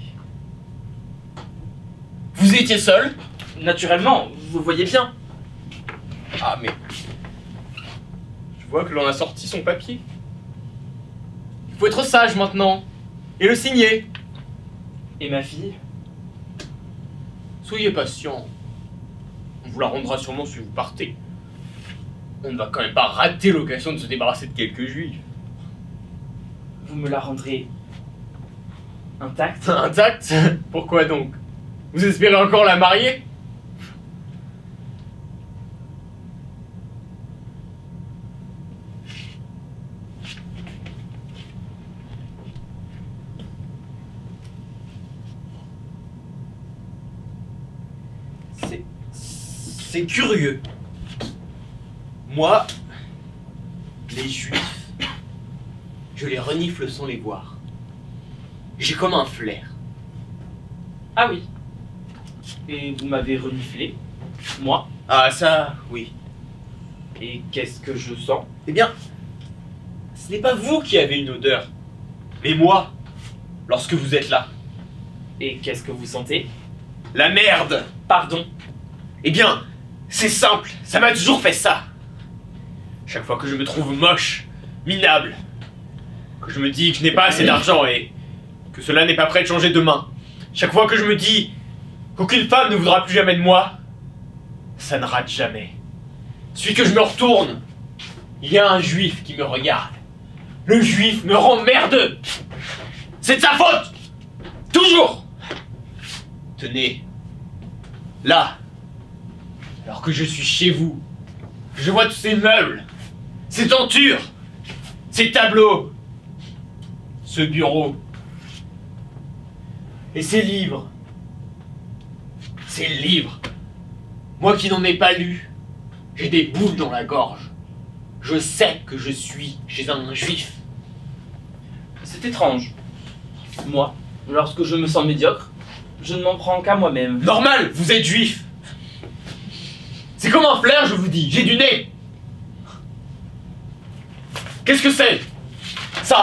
Vous étiez seul? Naturellement, vous voyez bien. Ah mais... Je vois que l'on a sorti son papier. Il faut être sage maintenant. Et le signer. Et ma fille? Soyez patient. On vous la rendra sûrement si vous partez. On ne va quand même pas rater l'occasion de se débarrasser de quelques juifs. Vous me la rendrez intacte? Intacte? Pourquoi donc? Vous espérez encore la marier? C'est... C'est curieux. Moi, les juifs, je les renifle sans les voir. J'ai comme un flair. Ah oui. Et vous m'avez reniflé? Moi? Ah ça, oui. Et qu'est-ce que je sens? Eh bien, ce n'est pas vous qui avez une odeur, mais moi, lorsque vous êtes là. Et qu'est-ce que vous sentez? La merde! Pardon. Eh bien, c'est simple, ça m'a toujours fait ça. Chaque fois que je me trouve moche, minable, que je me dis que je n'ai pas assez d'argent et que cela n'est pas prêt de changer demain, chaque fois que je me dis qu'aucune femme ne voudra plus jamais de moi, ça ne rate jamais. Celui que je me retourne, il y a un juif qui me regarde. Le juif me rend merdeux. C'est de sa faute. Toujours. Tenez. Là. Alors que je suis chez vous, que je vois tous ces meubles, ces tentures, ces tableaux, ce bureau, et ces livres. Ces livres. Moi qui n'en ai pas lu, j'ai des boules dans la gorge. Je sais que je suis chez un juif. C'est étrange. Moi, lorsque je me sens médiocre, Je ne m'en prends qu'à moi-même. Normal, vous êtes juif. C'est comme un flair, je vous dis, j'ai du nez. Qu'est-ce que c'est? Ça.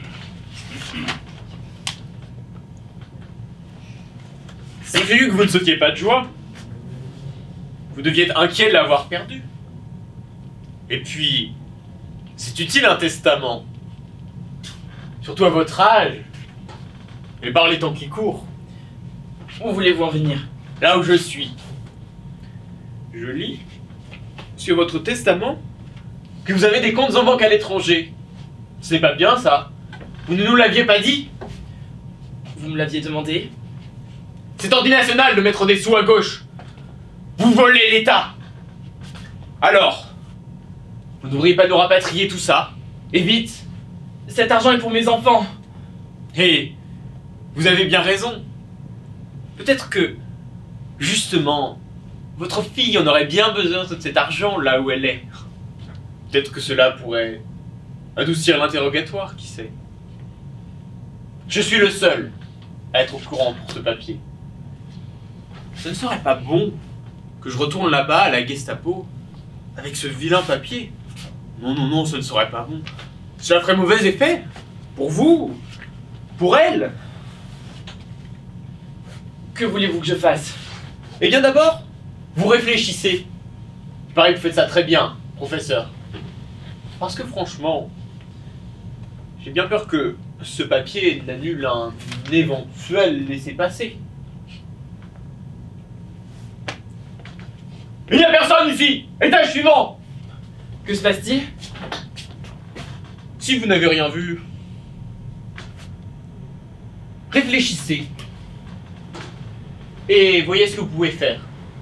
J'ai vu que vous ne sautiez pas de joie. Vous deviez être inquiet de l'avoir perdu. Et puis, c'est utile un testament. Surtout à votre âge. Et par les temps qui courent. Où voulez-vous en venir? Là où je suis. Je lis sur votre testament que vous avez des comptes en banque à l'étranger. Ce n'est pas bien ça. Vous ne nous l'aviez pas dit? Vous me l'aviez demandé? C'est ordinational de mettre des sous à gauche. Vous volez l'État. Alors, vous ne devriez pas nous rapatrier tout ça. Et vite. Cet argent est pour mes enfants. Et vous avez bien raison. Peut-être que, justement, votre fille en aurait bien besoin de cet argent là où elle est. Peut-être que cela pourrait adoucir l'interrogatoire, qui sait. Je suis le seul à être au courant pour ce papier. Ce ne serait pas bon que je retourne là-bas à la Gestapo avec ce vilain papier. Non, non, non, ce ne serait pas bon. Cela ferait mauvais effet. Pour vous. Pour elle. Que voulez-vous que je fasse? Eh bien d'abord, vous réfléchissez. Il paraît que vous faites ça très bien, professeur. Parce que franchement, j'ai bien peur que ce papier n'annule un éventuel laissez-passer. Il n'y a personne ici! Étage suivant! Que se passe-t-il? Si vous n'avez rien vu, réfléchissez. Et voyez ce que vous pouvez faire.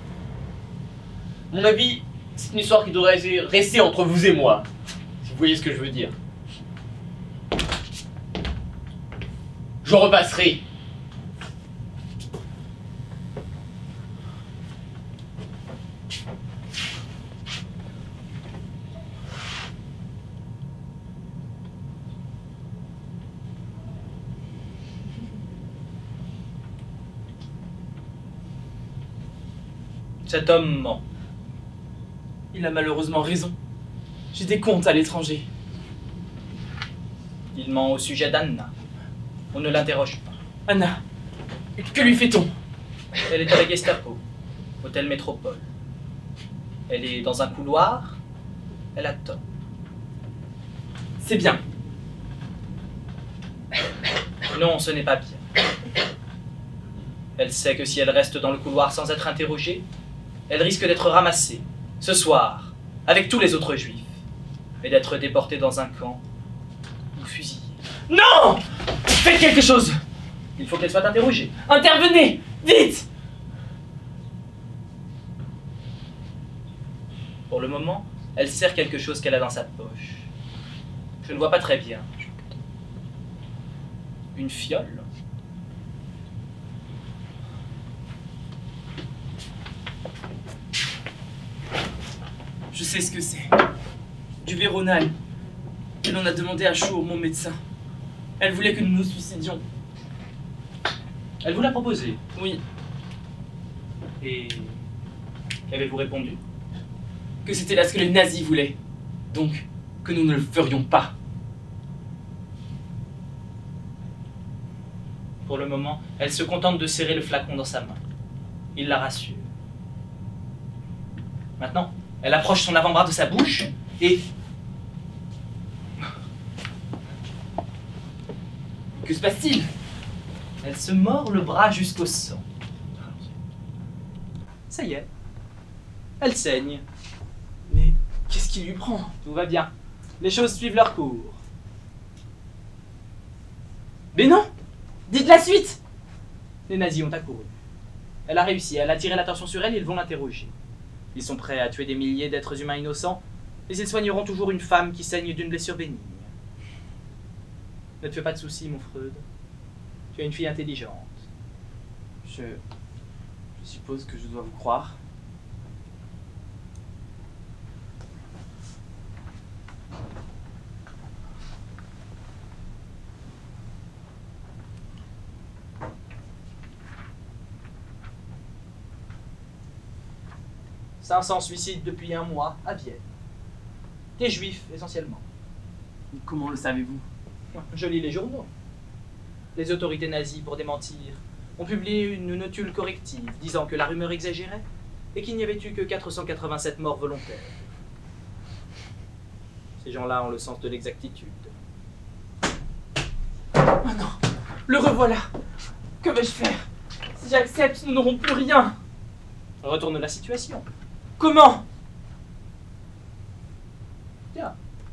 À mon avis, c'est une histoire qui devrait rester entre vous et moi. Si vous voyez ce que je veux dire. Je repasserai. Cet homme ment. Il a malheureusement raison. J'ai des comptes à l'étranger. Il ment au sujet d'Anna. On ne l'interroge pas. Anna, que lui fait-on? Elle est à la Gestapo, hôtel Métropole. Elle est dans un couloir. Elle attend. C'est bien. Non, ce n'est pas bien. Elle sait que si elle reste dans le couloir sans être interrogée, elle risque d'être ramassée, ce soir, avec tous les autres juifs, et d'être déportée dans un camp ou fusillée. Non! Faites quelque chose! Il faut qu'elle soit interrogée. Intervenez! Vite! Pour le moment, elle serre quelque chose qu'elle a dans sa poche. Je ne vois pas très bien. Une fiole? Je sais ce que c'est. Du Véronal. Que l'on a demandé à Chour, mon médecin. Elle voulait que nous nous suicidions. Elle vous l'a proposé. Oui. Et qu'avez-vous répondu? Que c'était là ce que les nazis voulaient. Donc, que nous ne le ferions pas. Pour le moment, elle se contente de serrer le flacon dans sa main. Il la rassure. Maintenant, elle approche son avant-bras de sa bouche et... Que se passe-t-il? Elle se mord le bras jusqu'au sang. Ça y est. Elle saigne. Mais qu'est-ce qui lui prend? Tout va bien. Les choses suivent leur cours. Mais non! Dites la suite! Les nazis ont accouru. Elle a réussi, elle a attiré l'attention sur elle et ils vont l'interroger. Ils sont prêts à tuer des milliers d'êtres humains innocents, mais ils soigneront toujours une femme qui saigne d'une blessure bénigne. Ne te fais pas de soucis, mon Freud. Tu es une fille intelligente. Je... Je suppose que je dois vous croire. cinq cents suicides depuis un mois à Vienne. Des juifs, essentiellement. Comment le savez-vous? Je lis les journaux. Les autorités nazies, pour démentir, ont publié une notule corrective disant que la rumeur exagérait et qu'il n'y avait eu que quatre cent quatre-vingt-sept morts volontaires. Ces gens-là ont le sens de l'exactitude. Oh non, le revoilà. Que vais-je faire? Si j'accepte, nous n'aurons plus rien. Retourne la situation. Comment? Tiens.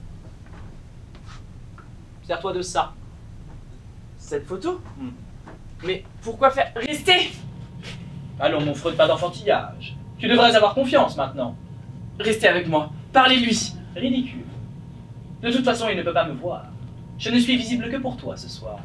Sers-toi de ça. Cette photo? Hmm. Mais pourquoi faire... Restez! Allons, mon Freud, pas d'enfantillage. Tu devrais avoir confiance maintenant. Restez avec moi. Parlez-lui. Ridicule. De toute façon, il ne peut pas me voir. Je ne suis visible que pour toi ce soir.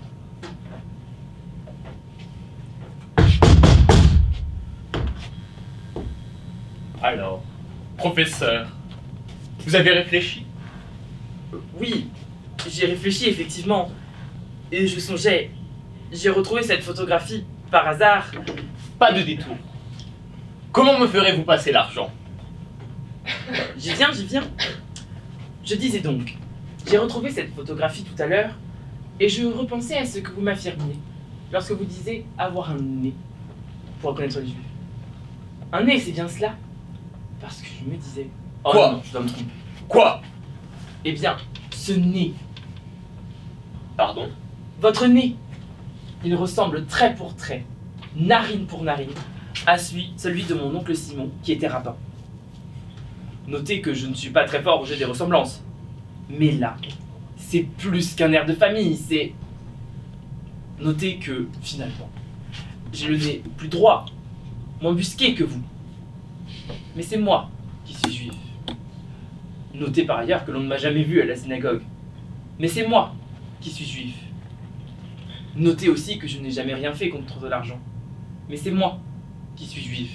Alors, professeur, vous avez réfléchi? Oui, j'y ai réfléchi effectivement. Et je songeais... J'ai retrouvé cette photographie, par hasard. Pas de détour. Comment me ferez-vous passer l'argent? J'y viens, j'y viens. Je disais donc, j'ai retrouvé cette photographie tout à l'heure, et je repensais à ce que vous m'affirmiez, lorsque vous disiez avoir un nez, pour reconnaître les juifs. Un nez, c'est bien cela? Parce que je me disais... Oh Quoi? non, je dois me tromper. Quoi? Eh bien, ce nez, Pardon? votre nez, il ressemble trait pour trait, narine pour narine, à celui, celui de mon oncle Simon, qui était rabbin. Notez que je ne suis pas très fort au jeu des ressemblances. Mais là, c'est plus qu'un air de famille, c'est... Notez que, finalement, j'ai le nez plus droit, moins busqué que vous. Mais c'est moi qui suis juif. Notez par ailleurs que l'on ne m'a jamais vu à la synagogue. Mais c'est moi qui suis juif. Notez aussi que je n'ai jamais rien fait contre de l'argent. Mais c'est moi qui suis juif.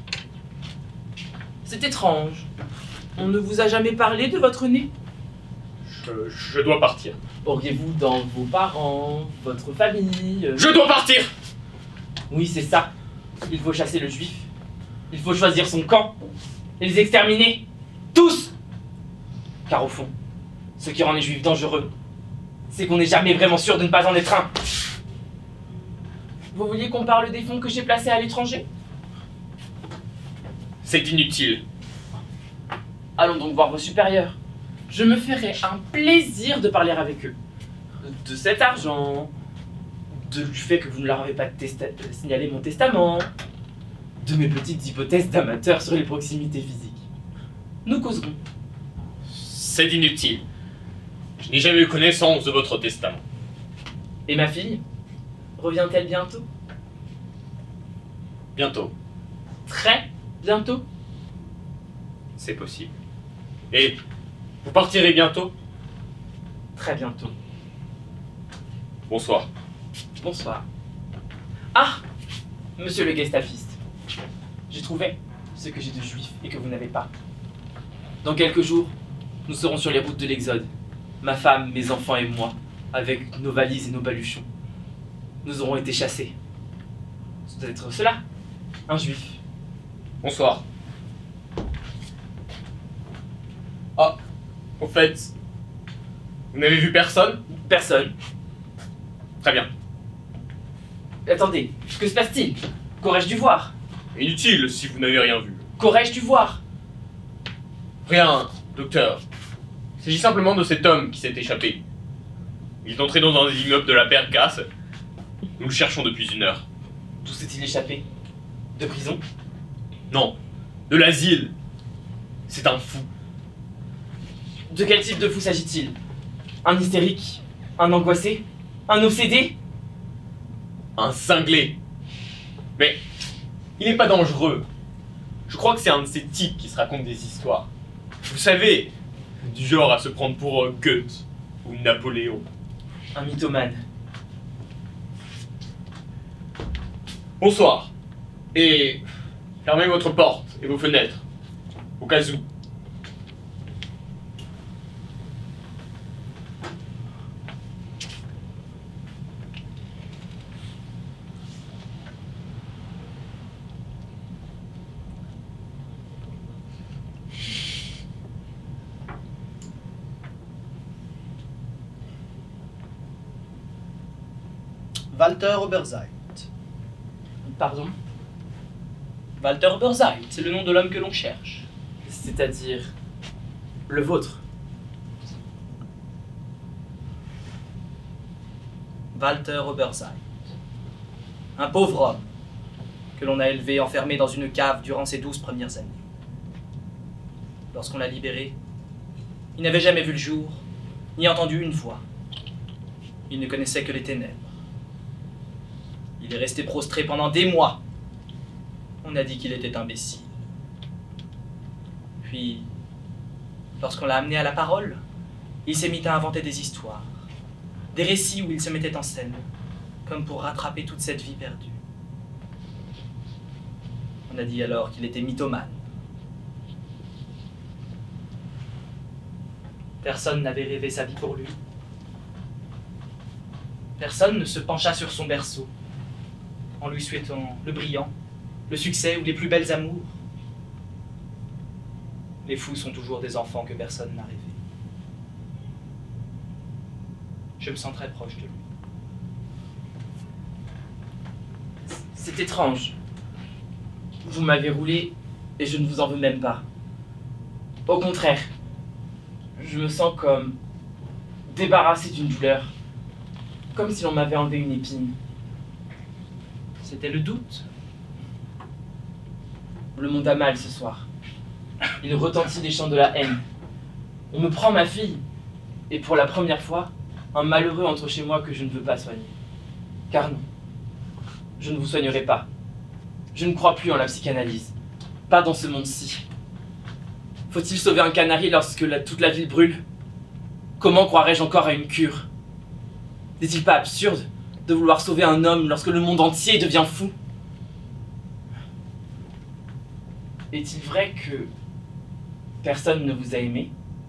C'est étrange. On ne vous a jamais parlé de votre nez? Je, je dois partir. Auriez-vous dans vos parents, votre famille... euh, Je dois partir! Oui, c'est ça. Il faut chasser le juif. Il faut choisir son camp. Et les exterminer. Tous! Car au fond, ce qui rend les juifs dangereux, c'est qu'on n'est jamais vraiment sûr de ne pas en être un. Vous vouliez qu'on parle des fonds que j'ai placés à l'étranger? C'est inutile. Allons donc voir vos supérieurs. Je me ferai un plaisir de parler avec eux. De cet argent, de, du fait que vous ne leur avez pas testa- signalé mon testament, de mes petites hypothèses d'amateur sur les proximités physiques. Nous causerons. C'est inutile. Je n'ai jamais eu connaissance de votre testament. Et ma fille? Revient-elle bientôt? Bientôt. Très bientôt? C'est possible. Et vous partirez bientôt? Très bientôt. Bonsoir. Bonsoir. Ah! Monsieur le gestafiste. J'ai trouvé ce que j'ai de juif et que vous n'avez pas. Dans quelques jours, nous serons sur les routes de l'Exode. Ma femme, mes enfants et moi, avec nos valises et nos baluchons. Nous aurons été chassés. Ce doit être cela, un juif. Bonsoir. Ah, au fait, vous n'avez vu personne? Personne. Très bien. Attendez, que se passe-t-il? Qu'aurais-je dû voir? Inutile si vous n'avez rien vu. Qu'aurais-je dû voir? Rien, docteur. Il s'agit simplement de cet homme qui s'est échappé. Il est entré dans un des immeubles de la Percasse. Nous le cherchons depuis une heure. D'où s'est-il échappé? De prison? Non, de l'asile. C'est un fou. De quel type de fou s'agit-il? Un hystérique? Un angoissé? Un obsédé? Un cinglé. Mais il n'est pas dangereux. Je crois que c'est un de ces types qui se racontent des histoires. Vous savez, du genre à se prendre pour euh, Goethe ou Napoléon. Un mythomane. Bonsoir. Et fermez votre porte et vos fenêtres. Au cas où. Walter Oberseit. Pardon? Walter Oberseit, c'est le nom de l'homme que l'on cherche. C'est-à-dire le vôtre. Walter Oberseit. Un pauvre homme que l'on a élevé enfermé dans une cave durant ses douze premières années. Lorsqu'on l'a libéré, il n'avait jamais vu le jour, ni entendu une voix. Il ne connaissait que les ténèbres. Il est resté prostré pendant des mois. On a dit qu'il était imbécile. Puis, lorsqu'on l'a amené à la parole, il s'est mis à inventer des histoires, des récits où il se mettait en scène, comme pour rattraper toute cette vie perdue. On a dit alors qu'il était mythomane. Personne n'avait rêvé sa vie pour lui. Personne ne se pencha sur son berceau, en lui souhaitant le brillant, le succès ou les plus belles amours. Les fous sont toujours des enfants que personne n'a rêvé. Je me sens très proche de lui. C'est étrange. Vous m'avez roulé et je ne vous en veux même pas. Au contraire, je me sens comme débarrassé d'une douleur, comme si l'on m'avait enlevé une épine. C'était le doute. Le monde a mal ce soir. Il retentit les chants de la haine. On me prend ma fille, et pour la première fois, un malheureux entre chez moi que je ne veux pas soigner. Car non, je ne vous soignerai pas. Je ne crois plus en la psychanalyse. Pas dans ce monde-ci. Faut-il sauver un canari lorsque la, toute la ville brûle? Comment croirais-je encore à une cure? N'est-il pas absurde de vouloir sauver un homme lorsque le monde entier devient fou? Est-il vrai que personne ne vous a aimé?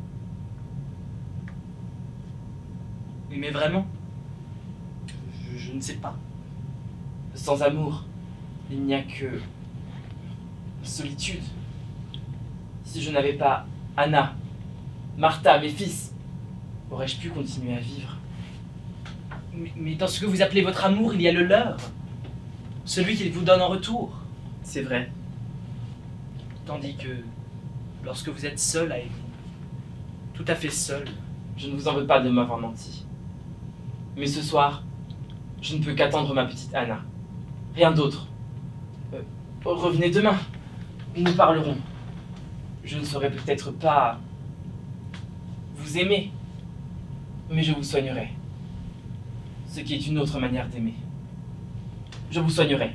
Mais vraiment, je, je ne sais pas. Sans amour, il n'y a que solitude. Si je n'avais pas Anna, Martha, mes fils, aurais-je pu continuer à vivre? Mais, mais dans ce que vous appelez votre amour, il y a le leur. Celui qu'il vous donne en retour. C'est vrai. Tandis que lorsque vous êtes seul avec vous, tout à fait seul, Je ne vous en veux pas de m'avoir menti. Mais ce soir, je ne peux qu'attendre ma petite Anna. Rien d'autre. Euh, revenez demain. Nous parlerons. Je ne saurais peut-être pas vous aimer, mais je vous soignerai. Ce qui est une autre manière d'aimer. Je vous soignerai.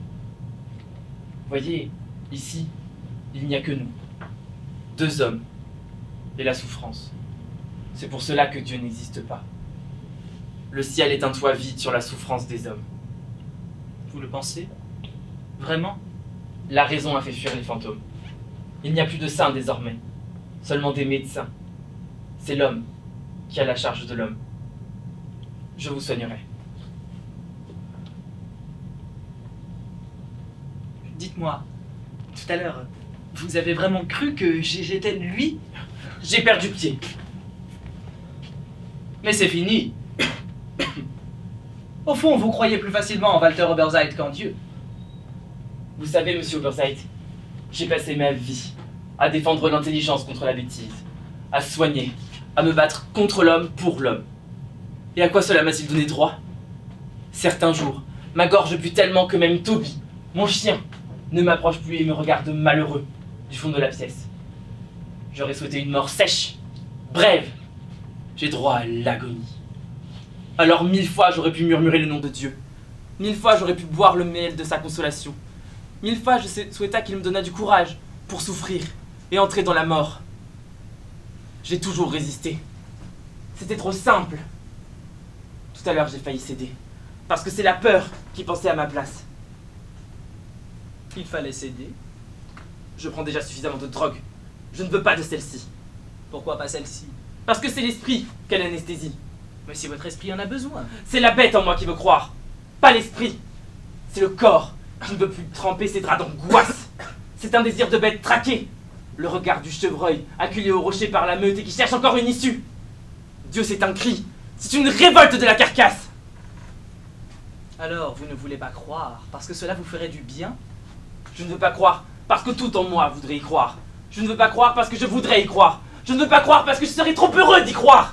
Voyez, ici, il n'y a que nous. Deux hommes. Et la souffrance. C'est pour cela que Dieu n'existe pas. Le ciel est un toit vide sur la souffrance des hommes. vous le pensez? Vraiment? La raison a fait fuir les fantômes. Il n'y a plus de saints désormais, seulement des médecins. C'est l'homme qui a la charge de l'homme. Je vous soignerai. Dites-moi, tout à l'heure, vous avez vraiment cru que j'étais lui? J'ai perdu pied. Mais c'est fini. Au fond, vous croyez plus facilement en Walter Oberseit qu'en Dieu. Vous savez, monsieur Oberseit, j'ai passé ma vie à défendre l'intelligence contre la bêtise, à soigner, à me battre contre l'homme pour l'homme. Et à quoi cela m'a-t-il donné droit? Certains jours, ma gorge pue tellement que même Toby, mon chien, ne m'approche plus et me regarde malheureux du fond de la pièce. J'aurais souhaité une mort sèche, brève. J'ai droit à l'agonie. Alors mille fois j'aurais pu murmurer le nom de Dieu. Mille fois j'aurais pu boire le miel de sa consolation. Mille fois je souhaitais qu'il me donnât du courage pour souffrir et entrer dans la mort. J'ai toujours résisté. C'était trop simple. Tout à l'heure j'ai failli céder. Parce que c'est la peur qui pensait à ma place. Il fallait céder. Je prends déjà suffisamment de drogue. Je ne veux pas de celle-ci. Pourquoi pas celle-ci? Parce que c'est l'esprit qu'elle anesthésie. Mais si votre esprit en a besoin. C'est la bête en moi qui veut croire. Pas l'esprit. C'est le corps qui ne veut plus tremper ses draps d'angoisse. C'est un désir de bête traqué. Le regard du chevreuil acculé au rocher par la meute et qui cherche encore une issue. Dieu, c'est un cri. C'est une révolte de la carcasse. Alors, vous ne voulez pas croire, parce que cela vous ferait du bien? Je ne veux pas croire parce que tout en moi voudrait y croire. Je ne veux pas croire parce que je voudrais y croire. Je ne veux pas croire parce que je serais trop heureux d'y croire.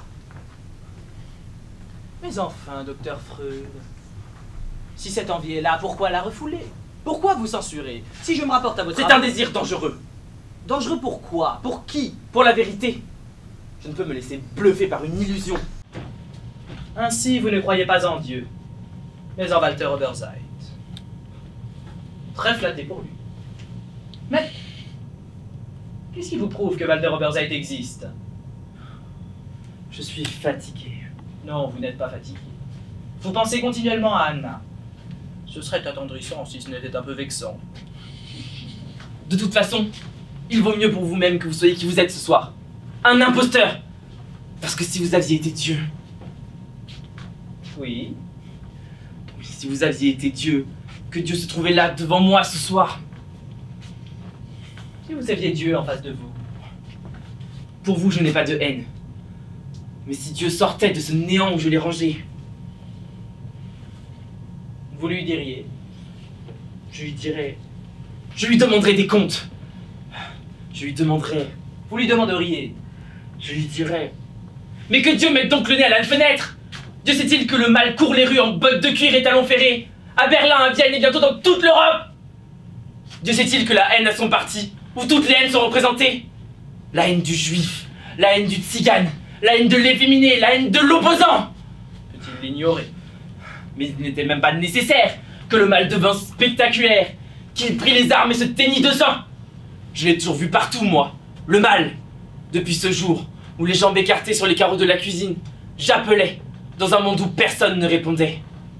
Mais enfin, docteur Freud, si cette envie est là, pourquoi la refouler? Pourquoi vous censurer? Si je me rapporte à votre... C'est un désir dangereux. Dangereux pour quoi? Pour qui? Pour la vérité. Je ne peux me laisser bluffer par une illusion. Ainsi, vous ne croyez pas en Dieu, mais en Walter Oberseit. Très flatté pour lui. Mais, qu'est-ce qui vous prouve que Walter Oberseit existe? Je suis fatigué. Non, vous n'êtes pas fatigué. Vous pensez continuellement à Anna. Ce serait attendrissant si ce n'était un peu vexant. De toute façon, il vaut mieux pour vous-même que vous soyez qui vous êtes ce soir. Un imposteur. Parce que si vous aviez été Dieu... Oui. Oui, si vous aviez été Dieu, que Dieu se trouvait là devant moi ce soir. Si vous aviez Dieu en face de vous. Pour vous, je n'ai pas de haine. Mais si Dieu sortait de ce néant où je l'ai rangé, Vous lui diriez? je lui dirais... Je lui demanderais des comptes. Je lui demanderais... Vous lui demanderiez? Je lui dirais... Mais que Dieu mette donc le nez à la fenêtre! Dieu sait-il que le mal court les rues en bottes de cuir et talons ferrés, à Berlin, à Vienne et bientôt dans toute l'Europe! Dieu sait-il que la haine a son parti, où toutes les haines sont représentées? La haine du juif, la haine du tzigane, la haine de l'efféminé, la haine de l'opposant! Peut-il l'ignorer? Mais il n'était même pas nécessaire que le mal devint spectaculaire, qu'il prit les armes et se teignit de sang. Je l'ai toujours vu partout, moi, le mal. Depuis ce jour où les jambes écartées sur les carreaux de la cuisine, j'appelais dans un monde où personne ne répondait.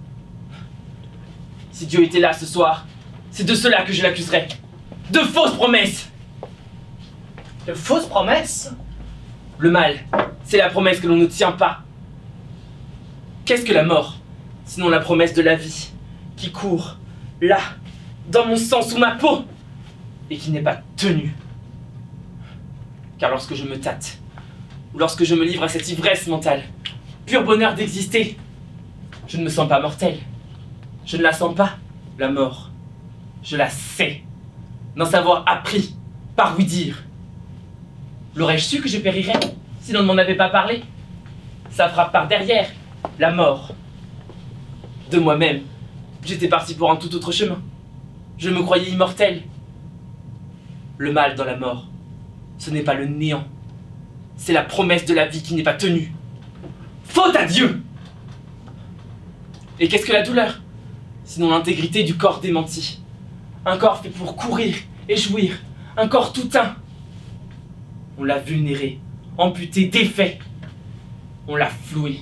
Si Dieu était là ce soir, c'est de cela que je l'accuserais. De fausses promesses. De fausses promesses? Le mal, c'est la promesse que l'on ne tient pas. Qu'est-ce que la mort, sinon la promesse de la vie, qui court, là, dans mon sang, sous ma peau, et qui n'est pas tenue? Car lorsque je me tâte, ou lorsque je me livre à cette ivresse mentale, pur bonheur d'exister, je ne me sens pas mortel. Je ne la sens pas, la mort. Je la sais, d'en savoir appris, par oui dire. L'aurais-je su que je périrais, si l'on ne m'en avait pas parlé? Ça frappe par derrière, la mort. De moi-même, j'étais parti pour un tout autre chemin. Je me croyais immortel. Le mal dans la mort, ce n'est pas le néant. C'est la promesse de la vie qui n'est pas tenue. Faute à Dieu! Et qu'est-ce que la douleur? Sinon l'intégrité du corps démenti. Un corps fait pour courir et jouir. Un corps tout un. On l'a vulnéré, amputé, défait. On l'a floué.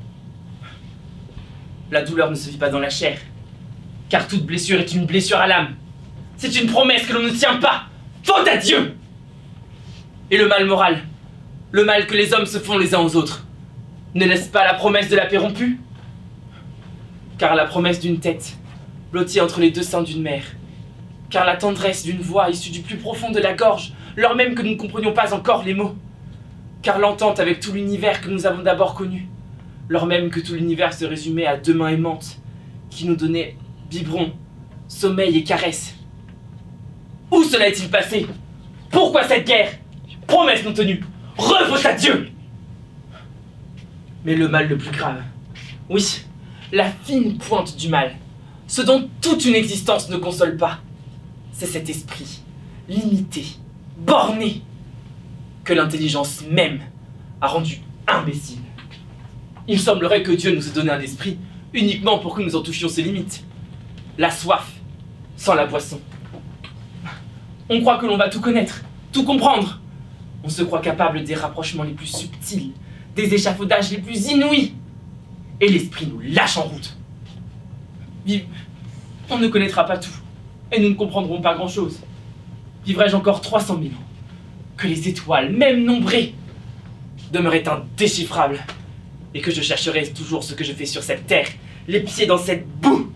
La douleur ne se vit pas dans la chair, car toute blessure est une blessure à l'âme. C'est une promesse que l'on ne tient pas. Faute à Dieu! Et le mal moral, le mal que les hommes se font les uns aux autres, ne laisse pas la promesse de la paix rompue? Car la promesse d'une tête, blottie entre les deux seins d'une mère, car la tendresse d'une voix issue du plus profond de la gorge, lors même que nous ne comprenions pas encore les mots, car l'entente avec tout l'univers que nous avons d'abord connu, lors même que tout l'univers se résumait à deux mains aimantes, qui nous donnaient biberons, sommeil et caresses. Où cela est-il passé? Pourquoi cette guerre? Promesse non tenue, refaute à Dieu! Mais le mal le plus grave, oui, la fine pointe du mal, ce dont toute une existence ne console pas, c'est cet esprit, limité, borné, que l'intelligence même a rendu imbécile. Il semblerait que Dieu nous ait donné un esprit uniquement pour que nous en touchions ses limites. La soif, sans la boisson. On croit que l'on va tout connaître, tout comprendre. On se croit capable des rapprochements les plus subtils, des échafaudages les plus inouïs. Et l'esprit nous lâche en route. Vive, on ne connaîtra pas tout, et nous ne comprendrons pas grand-chose. Vivrai-je encore trois cent mille ans, que les étoiles, même nombrées, demeuraient indéchiffrables, et que je chercherai toujours ce que je fais sur cette terre, les pieds dans cette boue.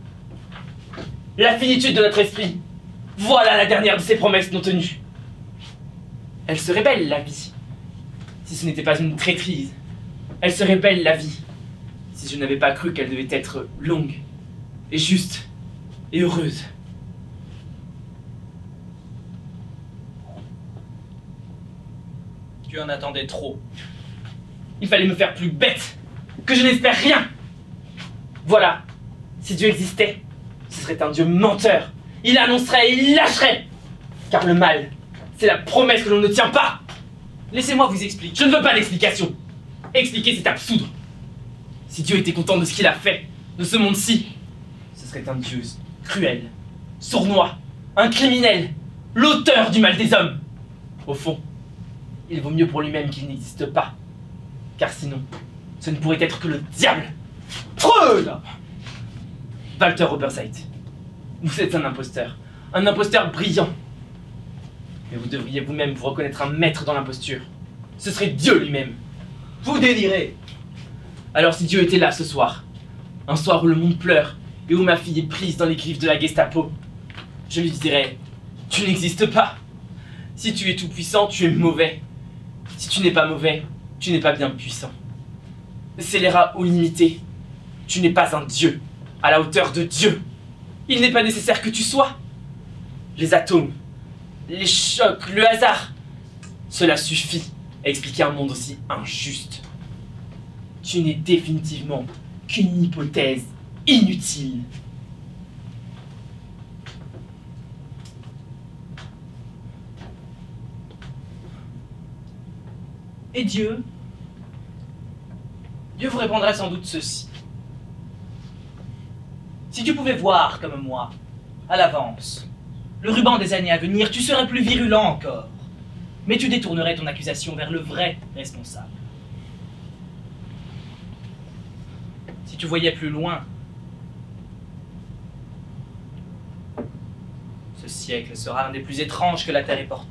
La finitude de notre esprit, voilà la dernière de ces promesses non tenues. Elle serait belle, la vie, si ce n'était pas une traîtrise. Elle serait belle, la vie, si je n'avais pas cru qu'elle devait être longue et juste et heureuse. Tu en attendais trop. Il fallait me faire plus bête, que je n'espère rien. Voilà, si Dieu existait, ce serait un Dieu menteur. Il annoncerait et il lâcherait. Car le mal, c'est la promesse que l'on ne tient pas. Laissez-moi vous expliquer. Je ne veux pas d'explication. Expliquer, c'est absoudre. Si Dieu était content de ce qu'il a fait, de ce monde-ci, ce serait un Dieu cruel, sournois, un criminel, l'auteur du mal des hommes. Au fond, il vaut mieux pour lui-même qu'il n'existe pas. Car sinon, ce ne pourrait être que le diable. Freud! Walter Oberseit, vous êtes un imposteur. Un imposteur brillant. Mais vous devriez vous-même vous reconnaître un maître dans l'imposture. Ce serait Dieu lui-même. Vous délirez. Alors si Dieu était là ce soir, un soir où le monde pleure et où ma fille est prise dans les griffes de la Gestapo, je lui dirais, tu n'existes pas. Si tu es tout puissant, tu es mauvais. Si tu n'es pas mauvais, tu n'es pas bien puissant. Scélérat ou limité, tu n'es pas un dieu, à la hauteur de Dieu. Il n'est pas nécessaire que tu sois. Les atomes, les chocs, le hasard, cela suffit à expliquer un monde aussi injuste. Tu n'es définitivement qu'une hypothèse inutile. Et Dieu Dieu vous répondrait sans doute ceci. Si tu pouvais voir, comme moi, à l'avance, le ruban des années à venir, tu serais plus virulent encore. Mais tu détournerais ton accusation vers le vrai responsable. Si tu voyais plus loin, ce siècle sera un des plus étranges que la Terre ait porté.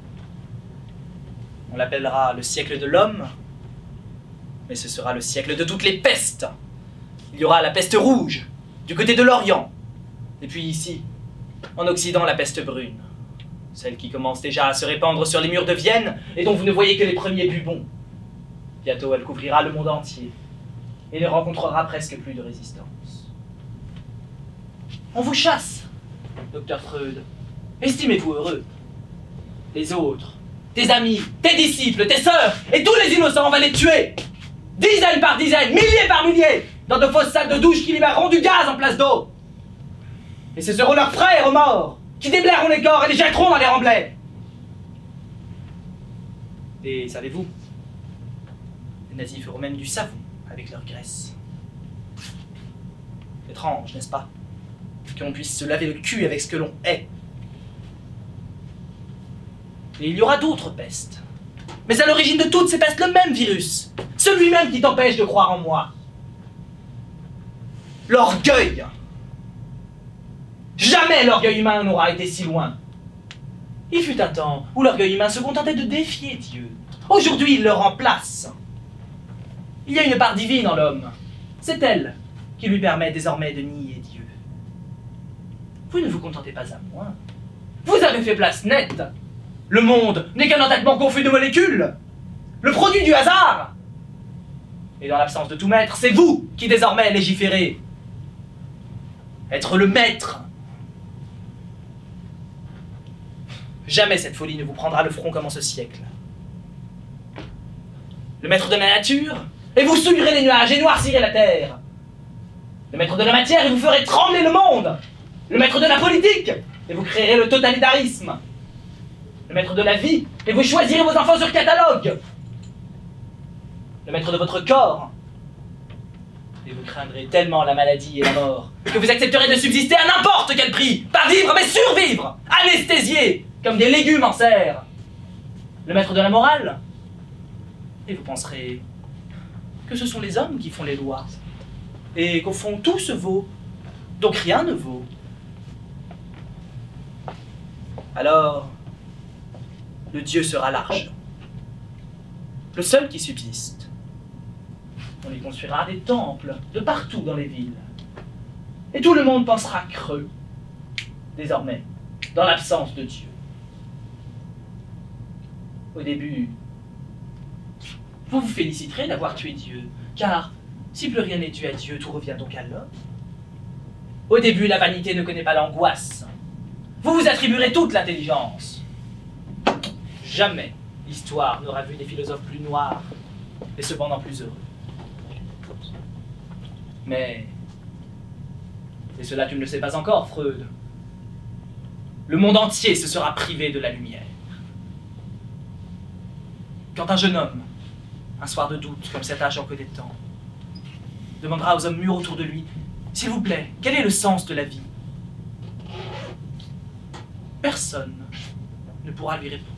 On l'appellera le siècle de l'homme, mais ce sera le siècle de toutes les pestes. Il y aura la peste rouge, du côté de l'Orient, et puis ici, en Occident, la peste brune, celle qui commence déjà à se répandre sur les murs de Vienne, et dont vous ne voyez que les premiers bubons. Bientôt, elle couvrira le monde entier, et ne rencontrera presque plus de résistance. On vous chasse, docteur Freud. Estimez-vous heureux. Les autres, tes amis, tes disciples, tes sœurs, et tous les innocents, on va les tuer. Dizaines par dizaines, milliers par milliers, dans de fausses salles de douche qui libéreront du gaz en place d'eau. Et ce seront leurs frères aux morts, qui déblairont les corps et les jetteront dans les remblais. Et savez-vous, les nazis feront même du savon avec leur graisse. Étrange, n'est-ce pas, que l'on puisse se laver le cul avec ce que l'on est. Et il y aura d'autres pestes. Mais à l'origine de toutes ces pestes, le même virus. Celui-même qui t'empêche de croire en moi. L'orgueil. Jamais l'orgueil humain n'aura été si loin. Il fut un temps où l'orgueil humain se contentait de défier Dieu. Aujourd'hui, il le remplace. Il y a une part divine en l'homme. C'est elle qui lui permet désormais de nier Dieu. Vous ne vous contentez pas à moins. Vous avez fait place nette. Le monde n'est qu'un entêtement confus de molécules. Le produit du hasard. Et dans l'absence de tout maître, c'est vous qui désormais légiférez. Être le maître. Jamais cette folie ne vous prendra le front comme en ce siècle. Le maître de la nature, et vous souillerez les nuages et noircirez la terre. Le maître de la matière, et vous ferez trembler le monde. Le maître de la politique, et vous créerez le totalitarisme. Le maître de la vie, et vous choisirez vos enfants sur catalogue. Le maître de votre corps, et vous craindrez tellement la maladie et la mort que vous accepterez de subsister à n'importe quel prix. Pas vivre, mais survivre, anesthésiés, comme des légumes en serre. Le maître de la morale, et vous penserez que ce sont les hommes qui font les lois, et qu'au fond tout se vaut, donc rien ne vaut. Alors, le Dieu sera large, le seul qui subsiste. On lui construira des temples de partout dans les villes, et tout le monde pensera creux, désormais, dans l'absence de Dieu. Au début, vous vous féliciterez d'avoir tué Dieu, car si plus rien n'est dû à Dieu, tout revient donc à l'homme. Au début, la vanité ne connaît pas l'angoisse. Vous vous attribuerez toute l'intelligence. Jamais l'histoire n'aura vu des philosophes plus noirs, et cependant plus heureux. Mais... et cela tu ne le sais pas encore, Freud. Le monde entier se sera privé de la lumière. Quand un jeune homme, un soir de doute, comme cet âge en que des temps, demandera aux hommes mûrs autour de lui, « S'il vous plaît, quel est le sens de la vie ?» Personne ne pourra lui répondre.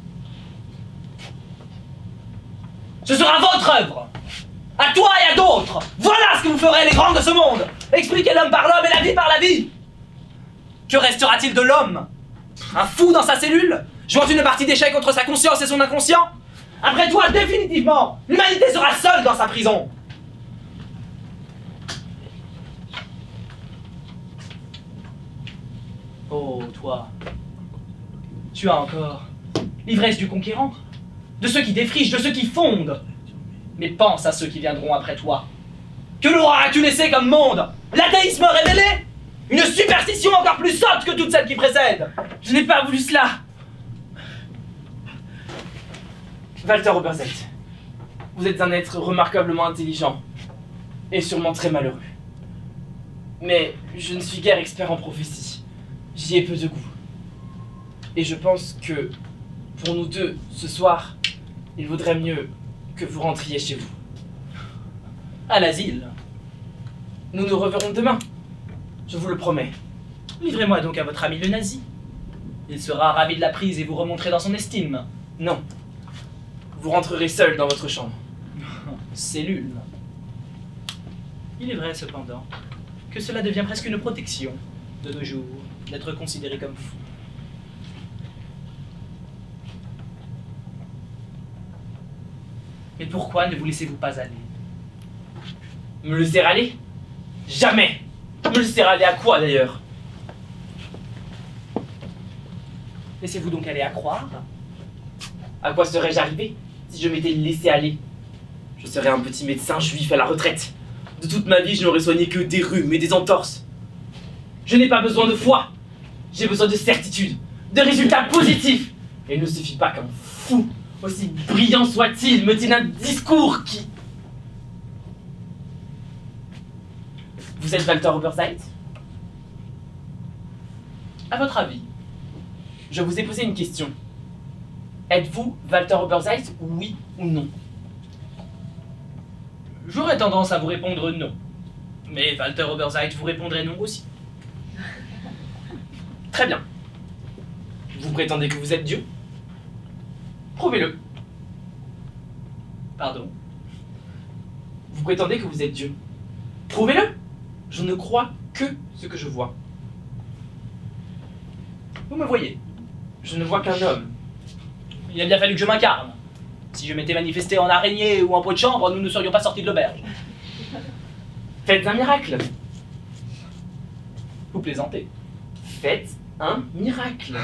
Ce sera votre œuvre! À toi et à d'autres! Voilà ce que vous ferez, les grands de ce monde! Expliquez l'homme par l'homme et la vie par la vie! Que restera-t-il de l'homme? Un fou dans sa cellule, jouant une partie d'échecs contre sa conscience et son inconscient? Après toi, définitivement, l'humanité sera seule dans sa prison! Oh, toi, tu as encore l'ivresse du conquérant, de ceux qui défrichent, de ceux qui fondent. Mais pense à ceux qui viendront après toi. Que leur auras-tu laissé comme monde? L'athéisme révélé? Une superstition encore plus sotte que toutes celles qui précèdent? Je n'ai pas voulu cela. Walter Oberzeit, vous êtes un être remarquablement intelligent et sûrement très malheureux. Mais je ne suis guère expert en prophétie. J'y ai peu de goût. Et je pense que, pour nous deux, ce soir, il vaudrait mieux que vous rentriez chez vous. À l'asile. Nous nous reverrons demain. Je vous le promets. Livrez-moi donc à votre ami le nazi. Il sera ravi de la prise et vous remonterez dans son estime. Non. Vous rentrerez seul dans votre chambre. Cellule. Il est vrai, cependant, que cela devient presque une protection, de nos jours, d'être considéré comme fou. Mais pourquoi ne vous laissez-vous pas aller? Me laisser aller? Jamais! Me laisser aller à quoi, d'ailleurs? Laissez-vous donc aller à croire? À quoi serais-je arrivé si je m'étais laissé aller? Je serais un petit médecin juif à la retraite. De toute ma vie, je n'aurais soigné que des rhumes et des entorses. Je n'ai pas besoin de foi. J'ai besoin de certitude, de résultats positifs. Et il ne suffit pas qu'un fou, aussi brillant soit-il, me tienne un discours qui... Vous êtes Walter Oberzeit? À votre avis? Je vous ai posé une question. Êtes-vous Walter Oberzeit, oui ou non? J'aurais tendance à vous répondre non. Mais Walter Oberzeit vous répondrait non aussi. Très bien. Vous prétendez que vous êtes Dieu? Prouvez-le. Pardon? Vous prétendez que vous êtes Dieu? Prouvez-le. Je ne crois que ce que je vois. Vous me voyez. Je ne vois qu'un homme. Il a bien fallu que je m'incarne. Si je m'étais manifesté en araignée ou en pot de chambre, nous ne serions pas sortis de l'auberge. Faites un miracle. Vous plaisantez. Faites un miracle.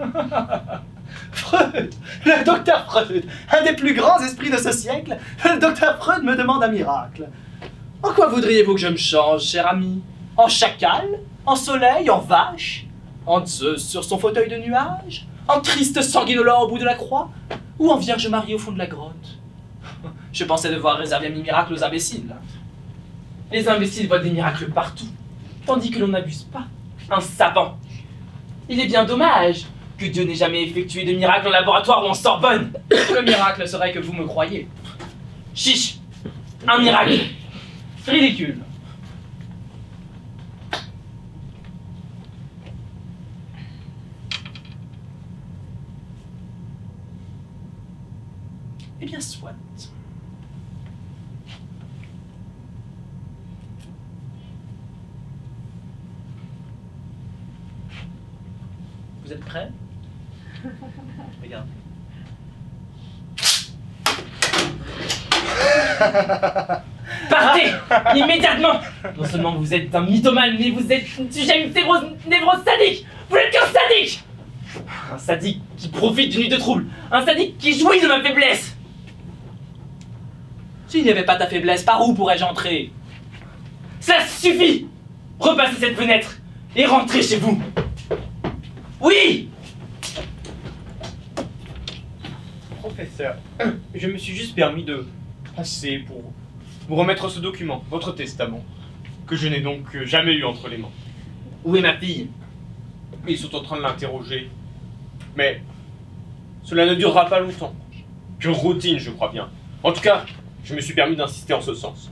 Freud, le docteur Freud, un des plus grands esprits de ce siècle, le docteur Freud me demande un miracle. En quoi voudriez-vous que je me change, cher ami? En chacal? En soleil? En vache? En Zeus sur son fauteuil de nuage? En Christ sanguinolent au bout de la croix? Ou en Vierge Marie au fond de la grotte? Je pensais devoir réserver mes miracles aux imbéciles. Les imbéciles voient des miracles partout, tandis que l'on n'abuse pas. Un savant. Il est bien dommage que Dieu n'ait jamais effectué de miracle en laboratoire ou en Sorbonne. Le miracle serait que vous me croyez. Chiche. Un miracle. Ridicule. Eh bien, soit. Vous êtes prêts? Regardez. Partez immédiatement. Non seulement vous êtes un mythomane, mais vous êtes sujet à une névrose, névrose sadique. Vous êtes qu'un sadique. Un sadique qui profite d'une nuit de trouble. Un sadique qui jouit de ma faiblesse. S'il n'y avait pas ta faiblesse, par où pourrais-je entrer? Ça suffit. Repassez cette fenêtre et rentrez chez vous. Oui! Professeur, je me suis juste permis de passer pour vous remettre ce document, votre testament, que je n'ai donc jamais eu entre les mains. Où est ma fille? Ils sont en train de l'interroger. Mais cela ne durera pas longtemps. Pure routine, je crois bien. En tout cas, je me suis permis d'insister en ce sens.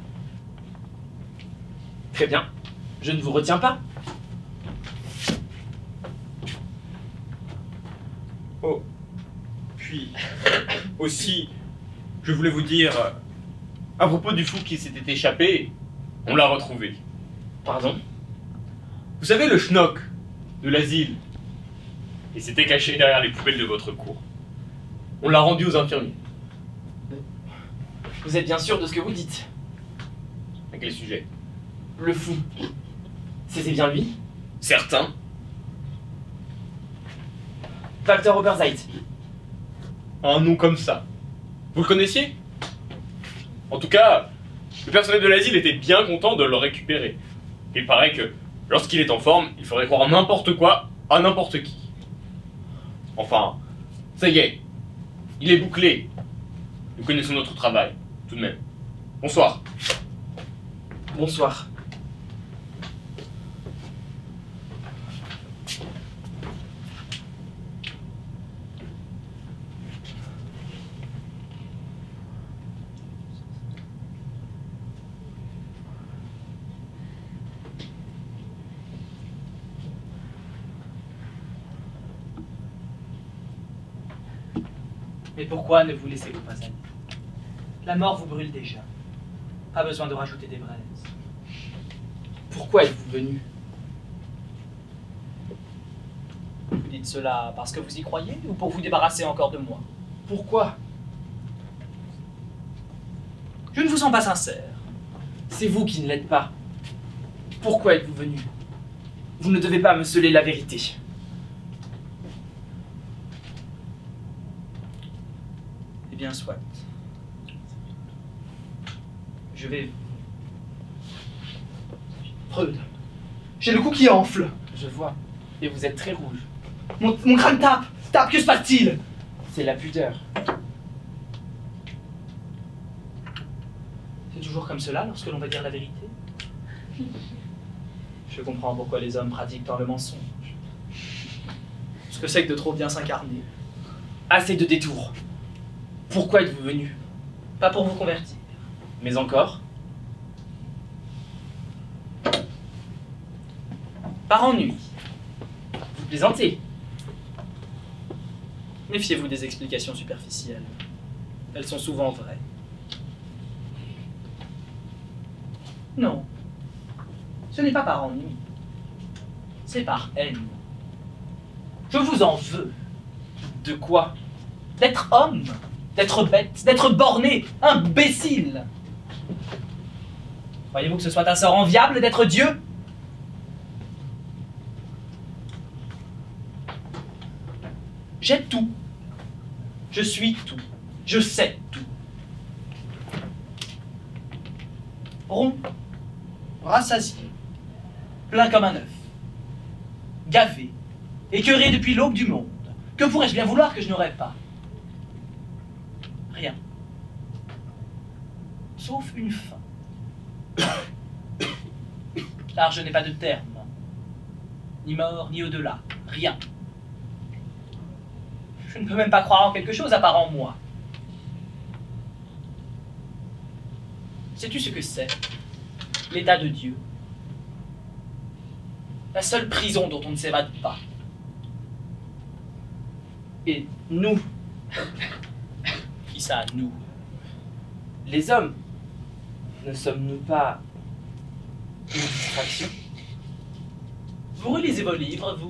Très bien. Je ne vous retiens pas. Oh. Puis, aussi, je voulais vous dire, euh, à propos du fou qui s'était échappé, on l'a retrouvé. Pardon? Vous savez le schnock de l'asile? Il s'était caché derrière les poubelles de votre cour. On l'a rendu aux infirmiers. Vous êtes bien sûr de ce que vous dites? À quel sujet? Le fou. C'était bien lui? Certains. Walter Oberzeit. Un nom comme ça. Vous le connaissiez? En tout cas, le personnel de l'asile était bien content de le récupérer. Il paraît que, lorsqu'il est en forme, il ferait croire n'importe quoi à n'importe qui. Enfin, ça y est, il est bouclé. Nous connaissons notre travail, tout de même. Bonsoir. Bonsoir. Mais pourquoi ne vous laissez-vous pas aller? La mort vous brûle déjà. Pas besoin de rajouter des braises. Pourquoi êtes-vous venu? Vous dites cela parce que vous y croyez ou pour vous débarrasser encore de moi? Pourquoi? Je ne vous sens pas sincère. C'est vous qui ne l'êtes pas. Pourquoi êtes-vous venu? Vous ne devez pas me sceller la vérité. Eh bien, soit. Je vais... Freud, j'ai le cou qui enfle. Je vois. Et vous êtes très rouge. Mon, mon crâne tape. Tape, que se passe-t-il? C'est la pudeur. C'est toujours comme cela lorsque l'on va dire la vérité. Je comprends pourquoi les hommes pratiquent tant le mensonge. Ce que c'est que de trop bien s'incarner. Assez de détours. Pourquoi êtes-vous venu? Pas pour vous convertir. Mais encore? Par ennui. Vous plaisantez? Méfiez-vous des explications superficielles. Elles sont souvent vraies. Non. Ce n'est pas par ennui. C'est par haine. Je vous en veux. De quoi? D'être homme, d'être bête, d'être borné, imbécile. Croyez-vous que ce soit un sort enviable d'être Dieu? J'ai tout. Je suis tout. Je sais tout. Rond, rassasié, plein comme un œuf, gavé, écœuré depuis l'aube du monde. Que pourrais-je bien vouloir que je n'aurais pas? Rien. Sauf une fin. Car je n'ai pas de terme. Ni mort, ni au-delà. Rien. Je ne peux même pas croire en quelque chose à part en moi. Sais-tu ce que c'est? L'état de Dieu. La seule prison dont on ne s'évade pas. Et nous, Qui ça, nous? les hommes, ne sommes-nous pas une distraction? Vous relisez vos livres, vous?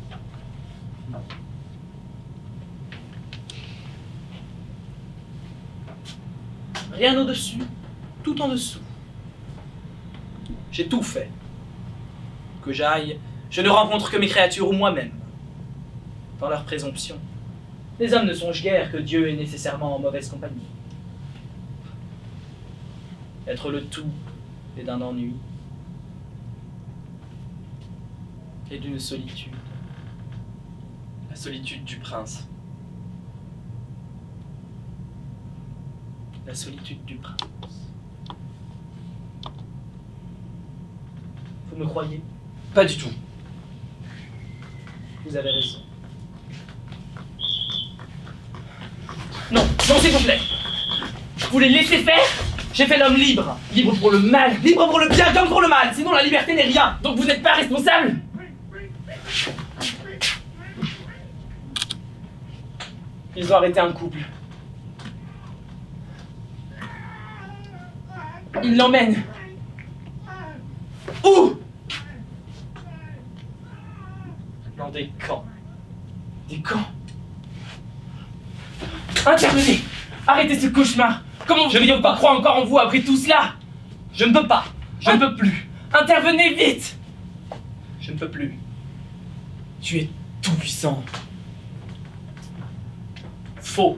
Rien au-dessus, tout en dessous. J'ai tout fait. Que j'aille, je ne rencontre que mes créatures ou moi-même. Dans leur présomption, les hommes ne songent guère que Dieu est nécessairement en mauvaise compagnie. Être le tout est d'un ennui. Et d'une solitude. La solitude du prince. La solitude du prince. Vous me croyez? Pas du tout. Vous avez raison. Non, non, s'il vous plaît. Vous les laissez faire? J'ai fait l'homme libre. Libre pour le mal, libre pour le bien comme pour le mal. Sinon la liberté n'est rien. Donc vous n'êtes pas responsable? Ils ont arrêté un couple. Ils l'emmènent. Où? Dans des camps. Des camps. Intervenez. Arrêtez ce cauchemar. Comment je ne pas croire encore en vous après tout cela? Je ne peux pas. Je ne peux plus. Intervenez vite. Je ne peux plus. Tu es tout puissant. Faux.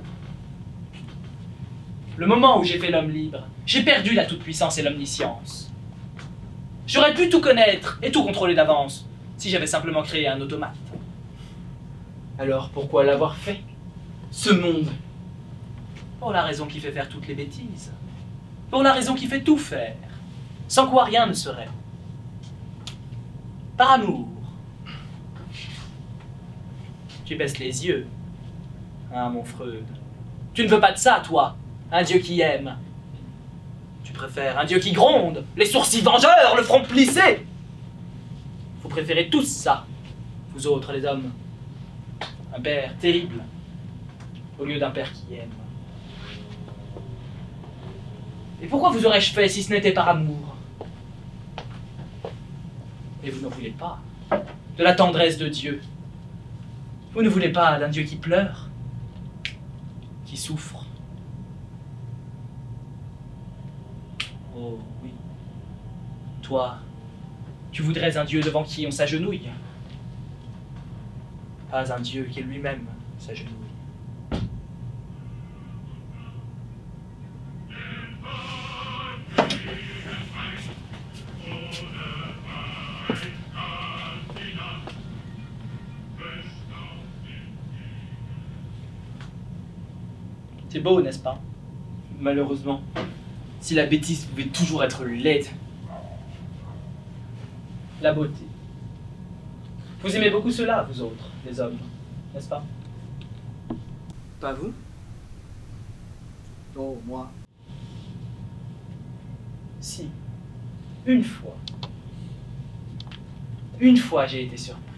Le moment où j'ai fait l'homme libre, j'ai perdu la toute-puissance et l'omniscience. J'aurais pu tout connaître et tout contrôler d'avance si j'avais simplement créé un automate. Alors pourquoi l'avoir fait? Ce monde. Pour la raison qui fait faire toutes les bêtises. Pour la raison qui fait tout faire. Sans quoi rien ne serait. Par amour. Tu baisses les yeux. Hein, mon Freud. Tu ne veux pas de ça, toi. Un dieu qui aime. Tu préfères un dieu qui gronde, les sourcils vengeurs, le front plissé. Vous préférez tous ça, vous autres les hommes. Un père terrible, au lieu d'un père qui aime. Et pourquoi vous aurais-je fait si ce n'était par amour? Et vous ne voulez pas de la tendresse de Dieu. Vous ne voulez pas d'un Dieu qui pleure, qui souffre. Oh oui. Toi, tu voudrais un Dieu devant qui on s'agenouille. Pas un Dieu qui lui-même s'agenouille. C'est beau, n'est-ce pas? Malheureusement, si la bêtise pouvait toujours être laide. La beauté. Vous aimez beaucoup cela, vous autres, les hommes, n'est-ce pas? Pas vous? Oh, moi. Si. Une fois. Une fois, j'ai été surpris.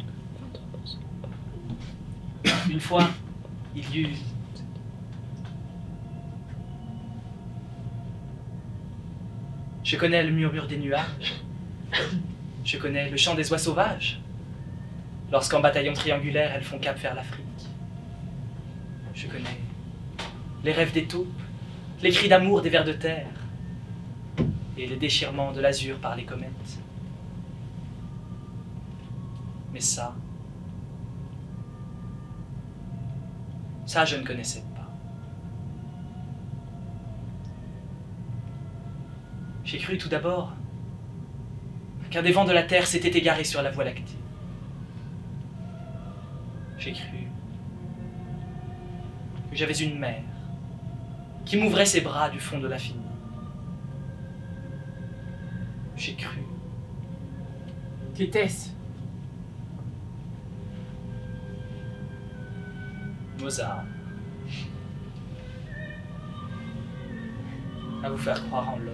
Une fois, il y eut... Je connais le murmure des nuages. Je connais le chant des oies sauvages. Lorsqu'en bataillon triangulaire, elles font cap vers l'Afrique. Je connais les rêves des taupes, les cris d'amour des vers de terre et les déchirements de l'azur par les comètes. Mais ça, ça je ne connaissais pas. J'ai cru tout d'abord qu'un des vents de la Terre s'était égaré sur la Voie lactée. J'ai cru que j'avais une mère qui m'ouvrait ses bras du fond de l'infini. J'ai cru. Qu'était-ce? Mozart. À vous faire croire en l'homme.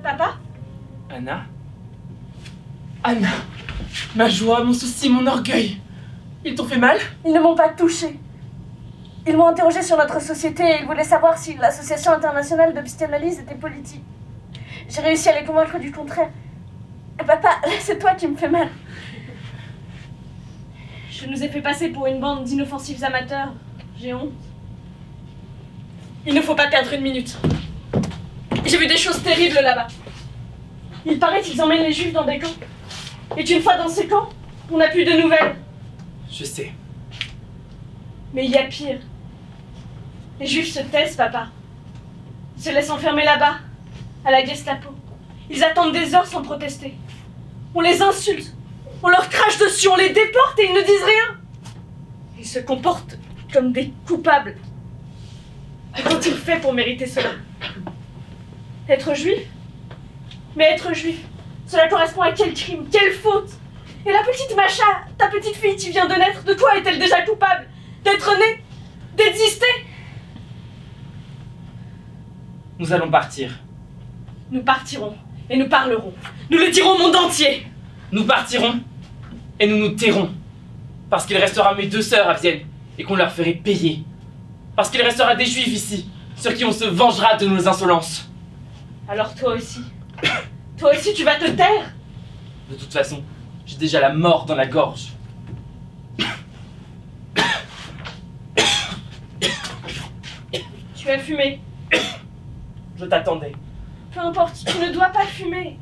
Papa? Anna? Anna! Ma joie, mon souci, mon orgueil! Ils t'ont fait mal? Ils ne m'ont pas touchée. Ils m'ont interrogé sur notre société et ils voulaient savoir si l'association internationale de psychanalyse était politique. J'ai réussi à les convaincre du contraire. Papa, c'est toi qui me fais mal. Je nous ai fait passer pour une bande d'inoffensifs amateurs. J'ai honte. Il ne faut pas perdre une minute. J'ai vu des choses terribles là-bas. Il paraît qu'ils emmènent les juifs dans des camps. Et une fois dans ces camps, on n'a plus de nouvelles. Je sais. Mais il y a pire. Les juifs se taisent, papa. Ils se laissent enfermer là-bas, à la Gestapo. Ils attendent des heures sans protester. On les insulte, on leur crache dessus, on les déporte et ils ne disent rien. Ils se comportent comme des coupables. Et qu'ont-ils fait pour mériter cela? Être juif? Mais être juif, cela correspond à quel crime, quelle faute? Et la petite Macha, ta petite fille qui vient de naître, de quoi est-elle déjà coupable? D'être née? D'exister? Nous allons partir. Nous partirons et nous parlerons. Nous le dirons au monde entier. Nous partirons et nous nous tairons. Parce qu'il restera mes deux sœurs à Vienne et qu'on leur ferait payer. Parce qu'il restera des juifs ici, sur qui on se vengera de nos insolences. Alors toi aussi. Toi aussi tu vas te taire? De toute façon, j'ai déjà la mort dans la gorge. Tu as fumé. Je t'attendais. Peu importe, tu ne dois pas fumer.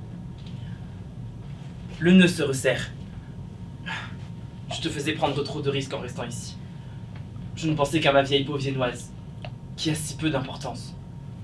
Le nœud se resserre. Je te faisais prendre trop de risques en restant ici. Je ne pensais qu'à ma vieille peau viennoise, qui a si peu d'importance.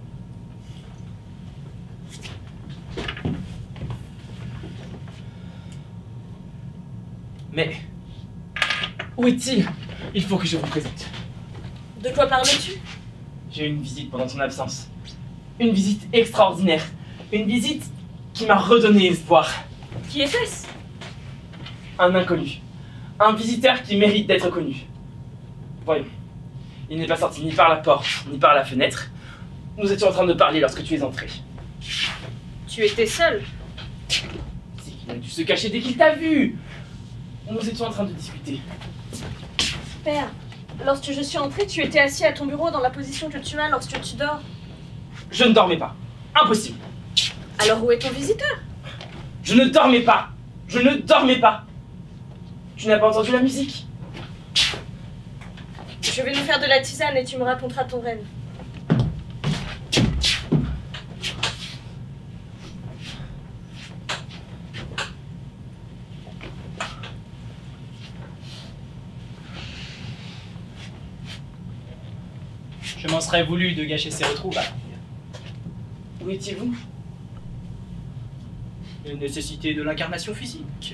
Mais où est-il? Il faut que je vous présente. De quoi parles-tu? J'ai eu une visite pendant ton absence. Une visite extraordinaire. Une visite qui m'a redonné espoir. Qui était-ce? Un inconnu. Un visiteur qui mérite d'être connu. Voyons. Il n'est pas sorti ni par la porte, ni par la fenêtre. Nous étions en train de parler lorsque tu es entré. Tu étais seul. C'est qu'il a dû se cacher dès qu'il t'a vu. Nous étions en train de discuter. Père, lorsque je suis entrée, tu étais assis à ton bureau dans la position que tu as lorsque tu dors. Je ne dormais pas. Impossible. Alors où est ton visiteur? Je ne dormais pas. Je ne dormais pas. Tu n'as pas entendu la musique? Je vais nous faire de la tisane et tu me raconteras ton rêve. Je m'en serais voulu de gâcher ces retrouvailles. Où étiez-vous? Une nécessité de l'incarnation physique.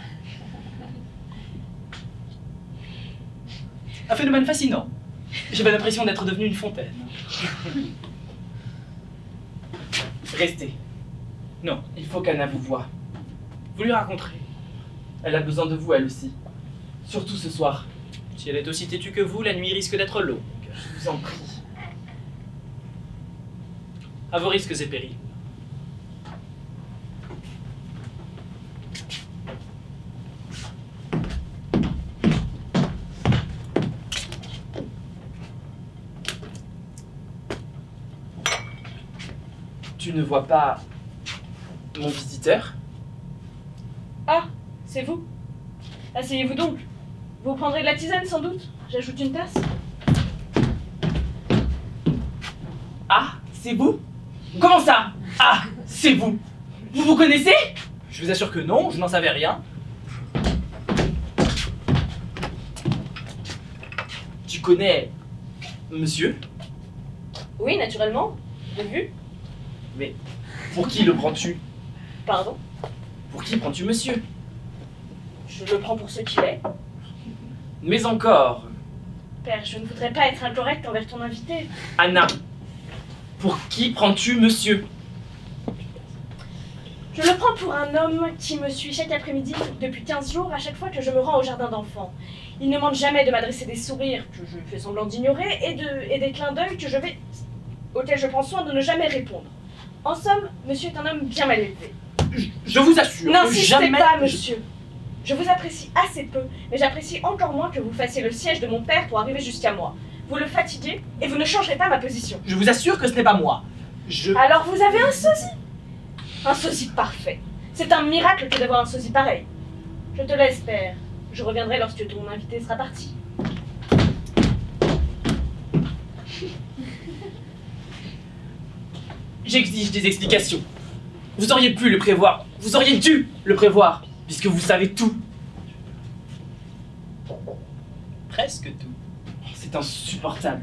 Un phénomène fascinant. J'avais l'impression d'être devenu une fontaine. Restez. Non, Il faut qu'Anna vous voie. vous lui raconterez. Elle a besoin de vous, elle aussi. Surtout ce soir. Si elle est aussi têtue que vous, la nuit risque d'être longue. Je vous en prie. À vos risques et périls. Tu ne vois pas mon visiteur? Ah, c'est vous. Asseyez-vous donc. Vous prendrez de la tisane sans doute. J'ajoute une tasse. Ah, c'est vous? Comment ça? Ah, c'est vous. Vous vous connaissez? Je vous assure que non, je n'en savais rien. Tu connais monsieur? Oui, naturellement. De vue. Mais pour qui le prends-tu? Pardon. Pour qui prends-tu monsieur? Je le prends pour ce qu'il est. Mais encore, Père, je ne voudrais pas être incorrecte envers ton invité. Anna, pour qui prends-tu monsieur? Je le prends pour un homme qui me suit chaque après-midi depuis quinze jours à chaque fois que je me rends au jardin d'enfants. Il ne manque jamais de m'adresser des sourires que je fais semblant d'ignorer et, de, et des clins d'œil que je vais, auxquels je prends soin de ne jamais répondre. En somme, monsieur est un homme bien mal élevé. Je, je vous assure. N'insistez jamais... pas, monsieur. Je vous apprécie assez peu, mais j'apprécie encore moins que vous fassiez le siège de mon père pour arriver jusqu'à moi. Vous le fatiguez et vous ne changerez pas ma position. Je vous assure que ce n'est pas moi. Je... Alors vous avez un sosie. Un sosie parfait. C'est un miracle que d'avoir un sosie pareil. Je te laisse, père. Je reviendrai lorsque ton invité sera parti. J'exige des explications. Vous auriez pu le prévoir. Vous auriez dû le prévoir, puisque vous savez tout. Presque tout. C'est insupportable.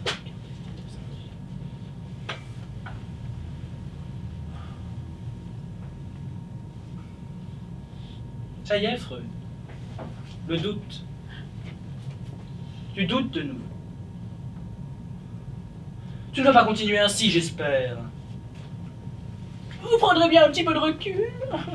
Ça y est, Freud. Le doute. Tu doutes de nous. Tu ne vas pas continuer ainsi, j'espère. Vous prendrez bien un petit peu de recul.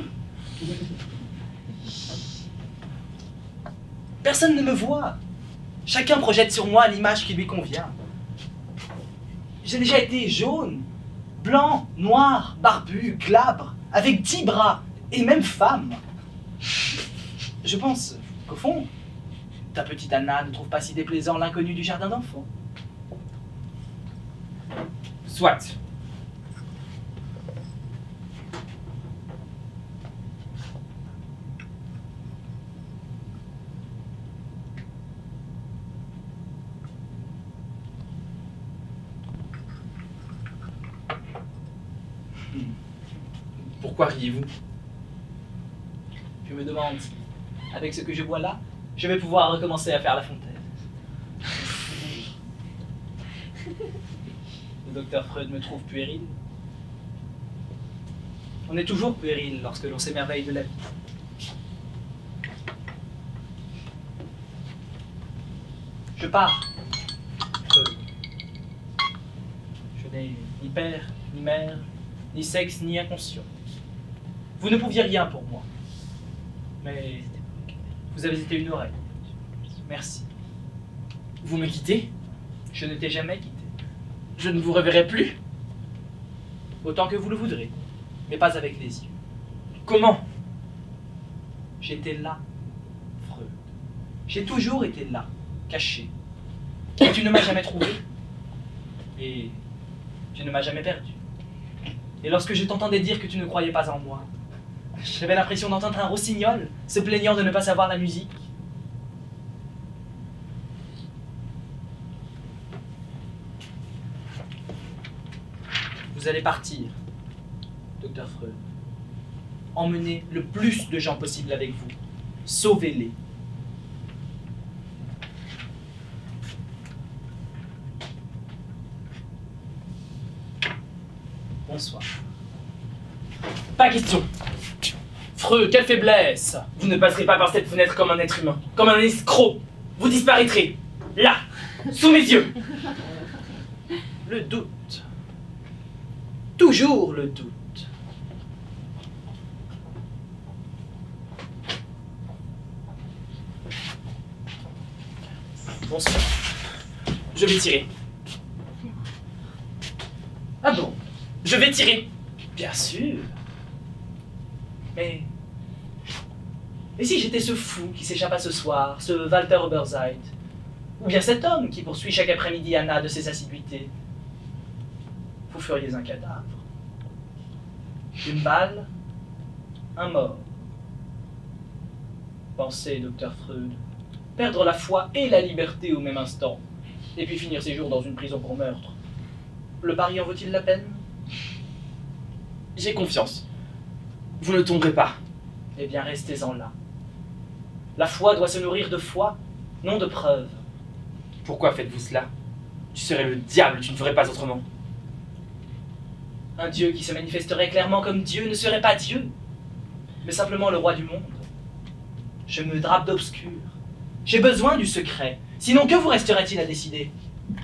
Personne ne me voit. Chacun projette sur moi l'image qui lui convient. J'ai déjà été jaune, blanc, noir, barbu, glabre, avec dix bras, et même femme. Je pense qu'au fond, ta petite Anna ne trouve pas si déplaisant l'inconnu du jardin d'enfants. Soit. Pourquoi riez-vous? Je me demande, avec ce que je vois là, je vais pouvoir recommencer à faire la fontaine. Le docteur Freud me trouve puéril. On est toujours puéril lorsque l'on s'émerveille de la vie. Je pars. Freud. Je n'ai ni père, ni mère, ni sexe, ni inconscient. Vous ne pouviez rien pour moi. Mais vous avez été une oreille. Merci. Vous me quittez? Je ne t'ai jamais quitté. Je ne vous reverrai plus? Autant que vous le voudrez, mais pas avec les yeux. Comment? J'étais là, Freud. J'ai toujours été là, caché. Et tu ne m'as jamais trouvé. Et tu ne m'as jamais perdu. Et lorsque je t'entendais dire que tu ne croyais pas en moi, j'avais l'impression d'entendre un rossignol se plaignant de ne pas savoir la musique. Vous allez partir, docteur Freud. Emmenez le plus de gens possible avec vous. Sauvez-les. Bonsoir. Pas question. Freud, quelle faiblesse! Vous ne passerez pas par cette fenêtre comme un être humain, comme un escroc. Vous disparaîtrez. Là, sous mes yeux. Le doute. Toujours le doute. Bonsoir. Je vais tirer. Ah bon? Je vais tirer. Bien sûr. Mais... Et si j'étais ce fou qui s'échappa ce soir, ce Walter Oberzeit? Ou bien cet homme qui poursuit chaque après-midi Anna de ses assiduités? Vous feriez un cadavre. Une balle, un mort. Pensez, docteur Freud, perdre la foi et la liberté au même instant, et puis finir ses jours dans une prison pour meurtre. Le pari en vaut-il la peine? J'ai confiance. Vous ne tomberez pas. Eh bien, restez-en là. La foi doit se nourrir de foi, non de preuves. Pourquoi faites-vous cela? Tu serais le diable, tu ne ferais pas autrement. Un Dieu qui se manifesterait clairement comme Dieu ne serait pas Dieu, mais simplement le roi du monde. Je me drape d'obscur. J'ai besoin du secret, sinon que vous resterait-il à décider?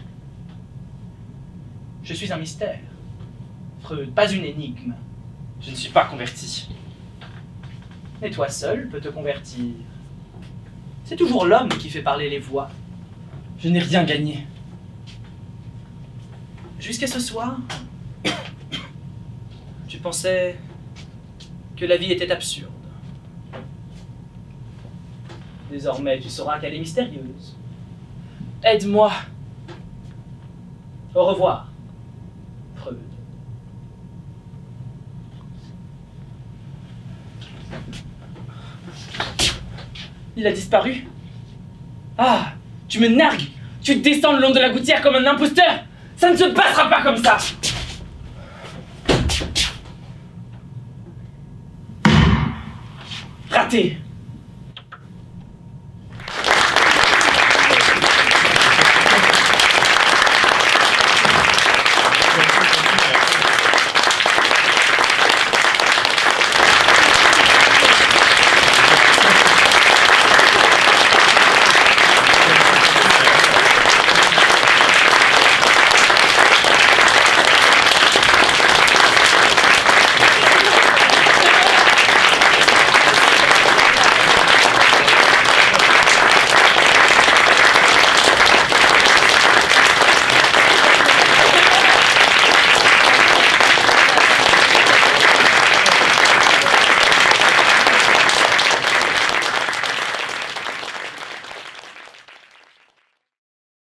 Je suis un mystère. Freud, pas une énigme. Je ne suis pas converti. Mais toi seul peux te convertir. C'est toujours l'homme qui fait parler les voix. Je n'ai rien gagné. Jusqu'à ce soir, Tu pensais que la vie était absurde. Désormais, tu sauras qu'elle est mystérieuse. Aide-moi. Au revoir, Freud. Il a disparu. Ah, tu me nargues. Tu descends le long de la gouttière comme un imposteur. Ça ne se passera pas comme ça. Raté.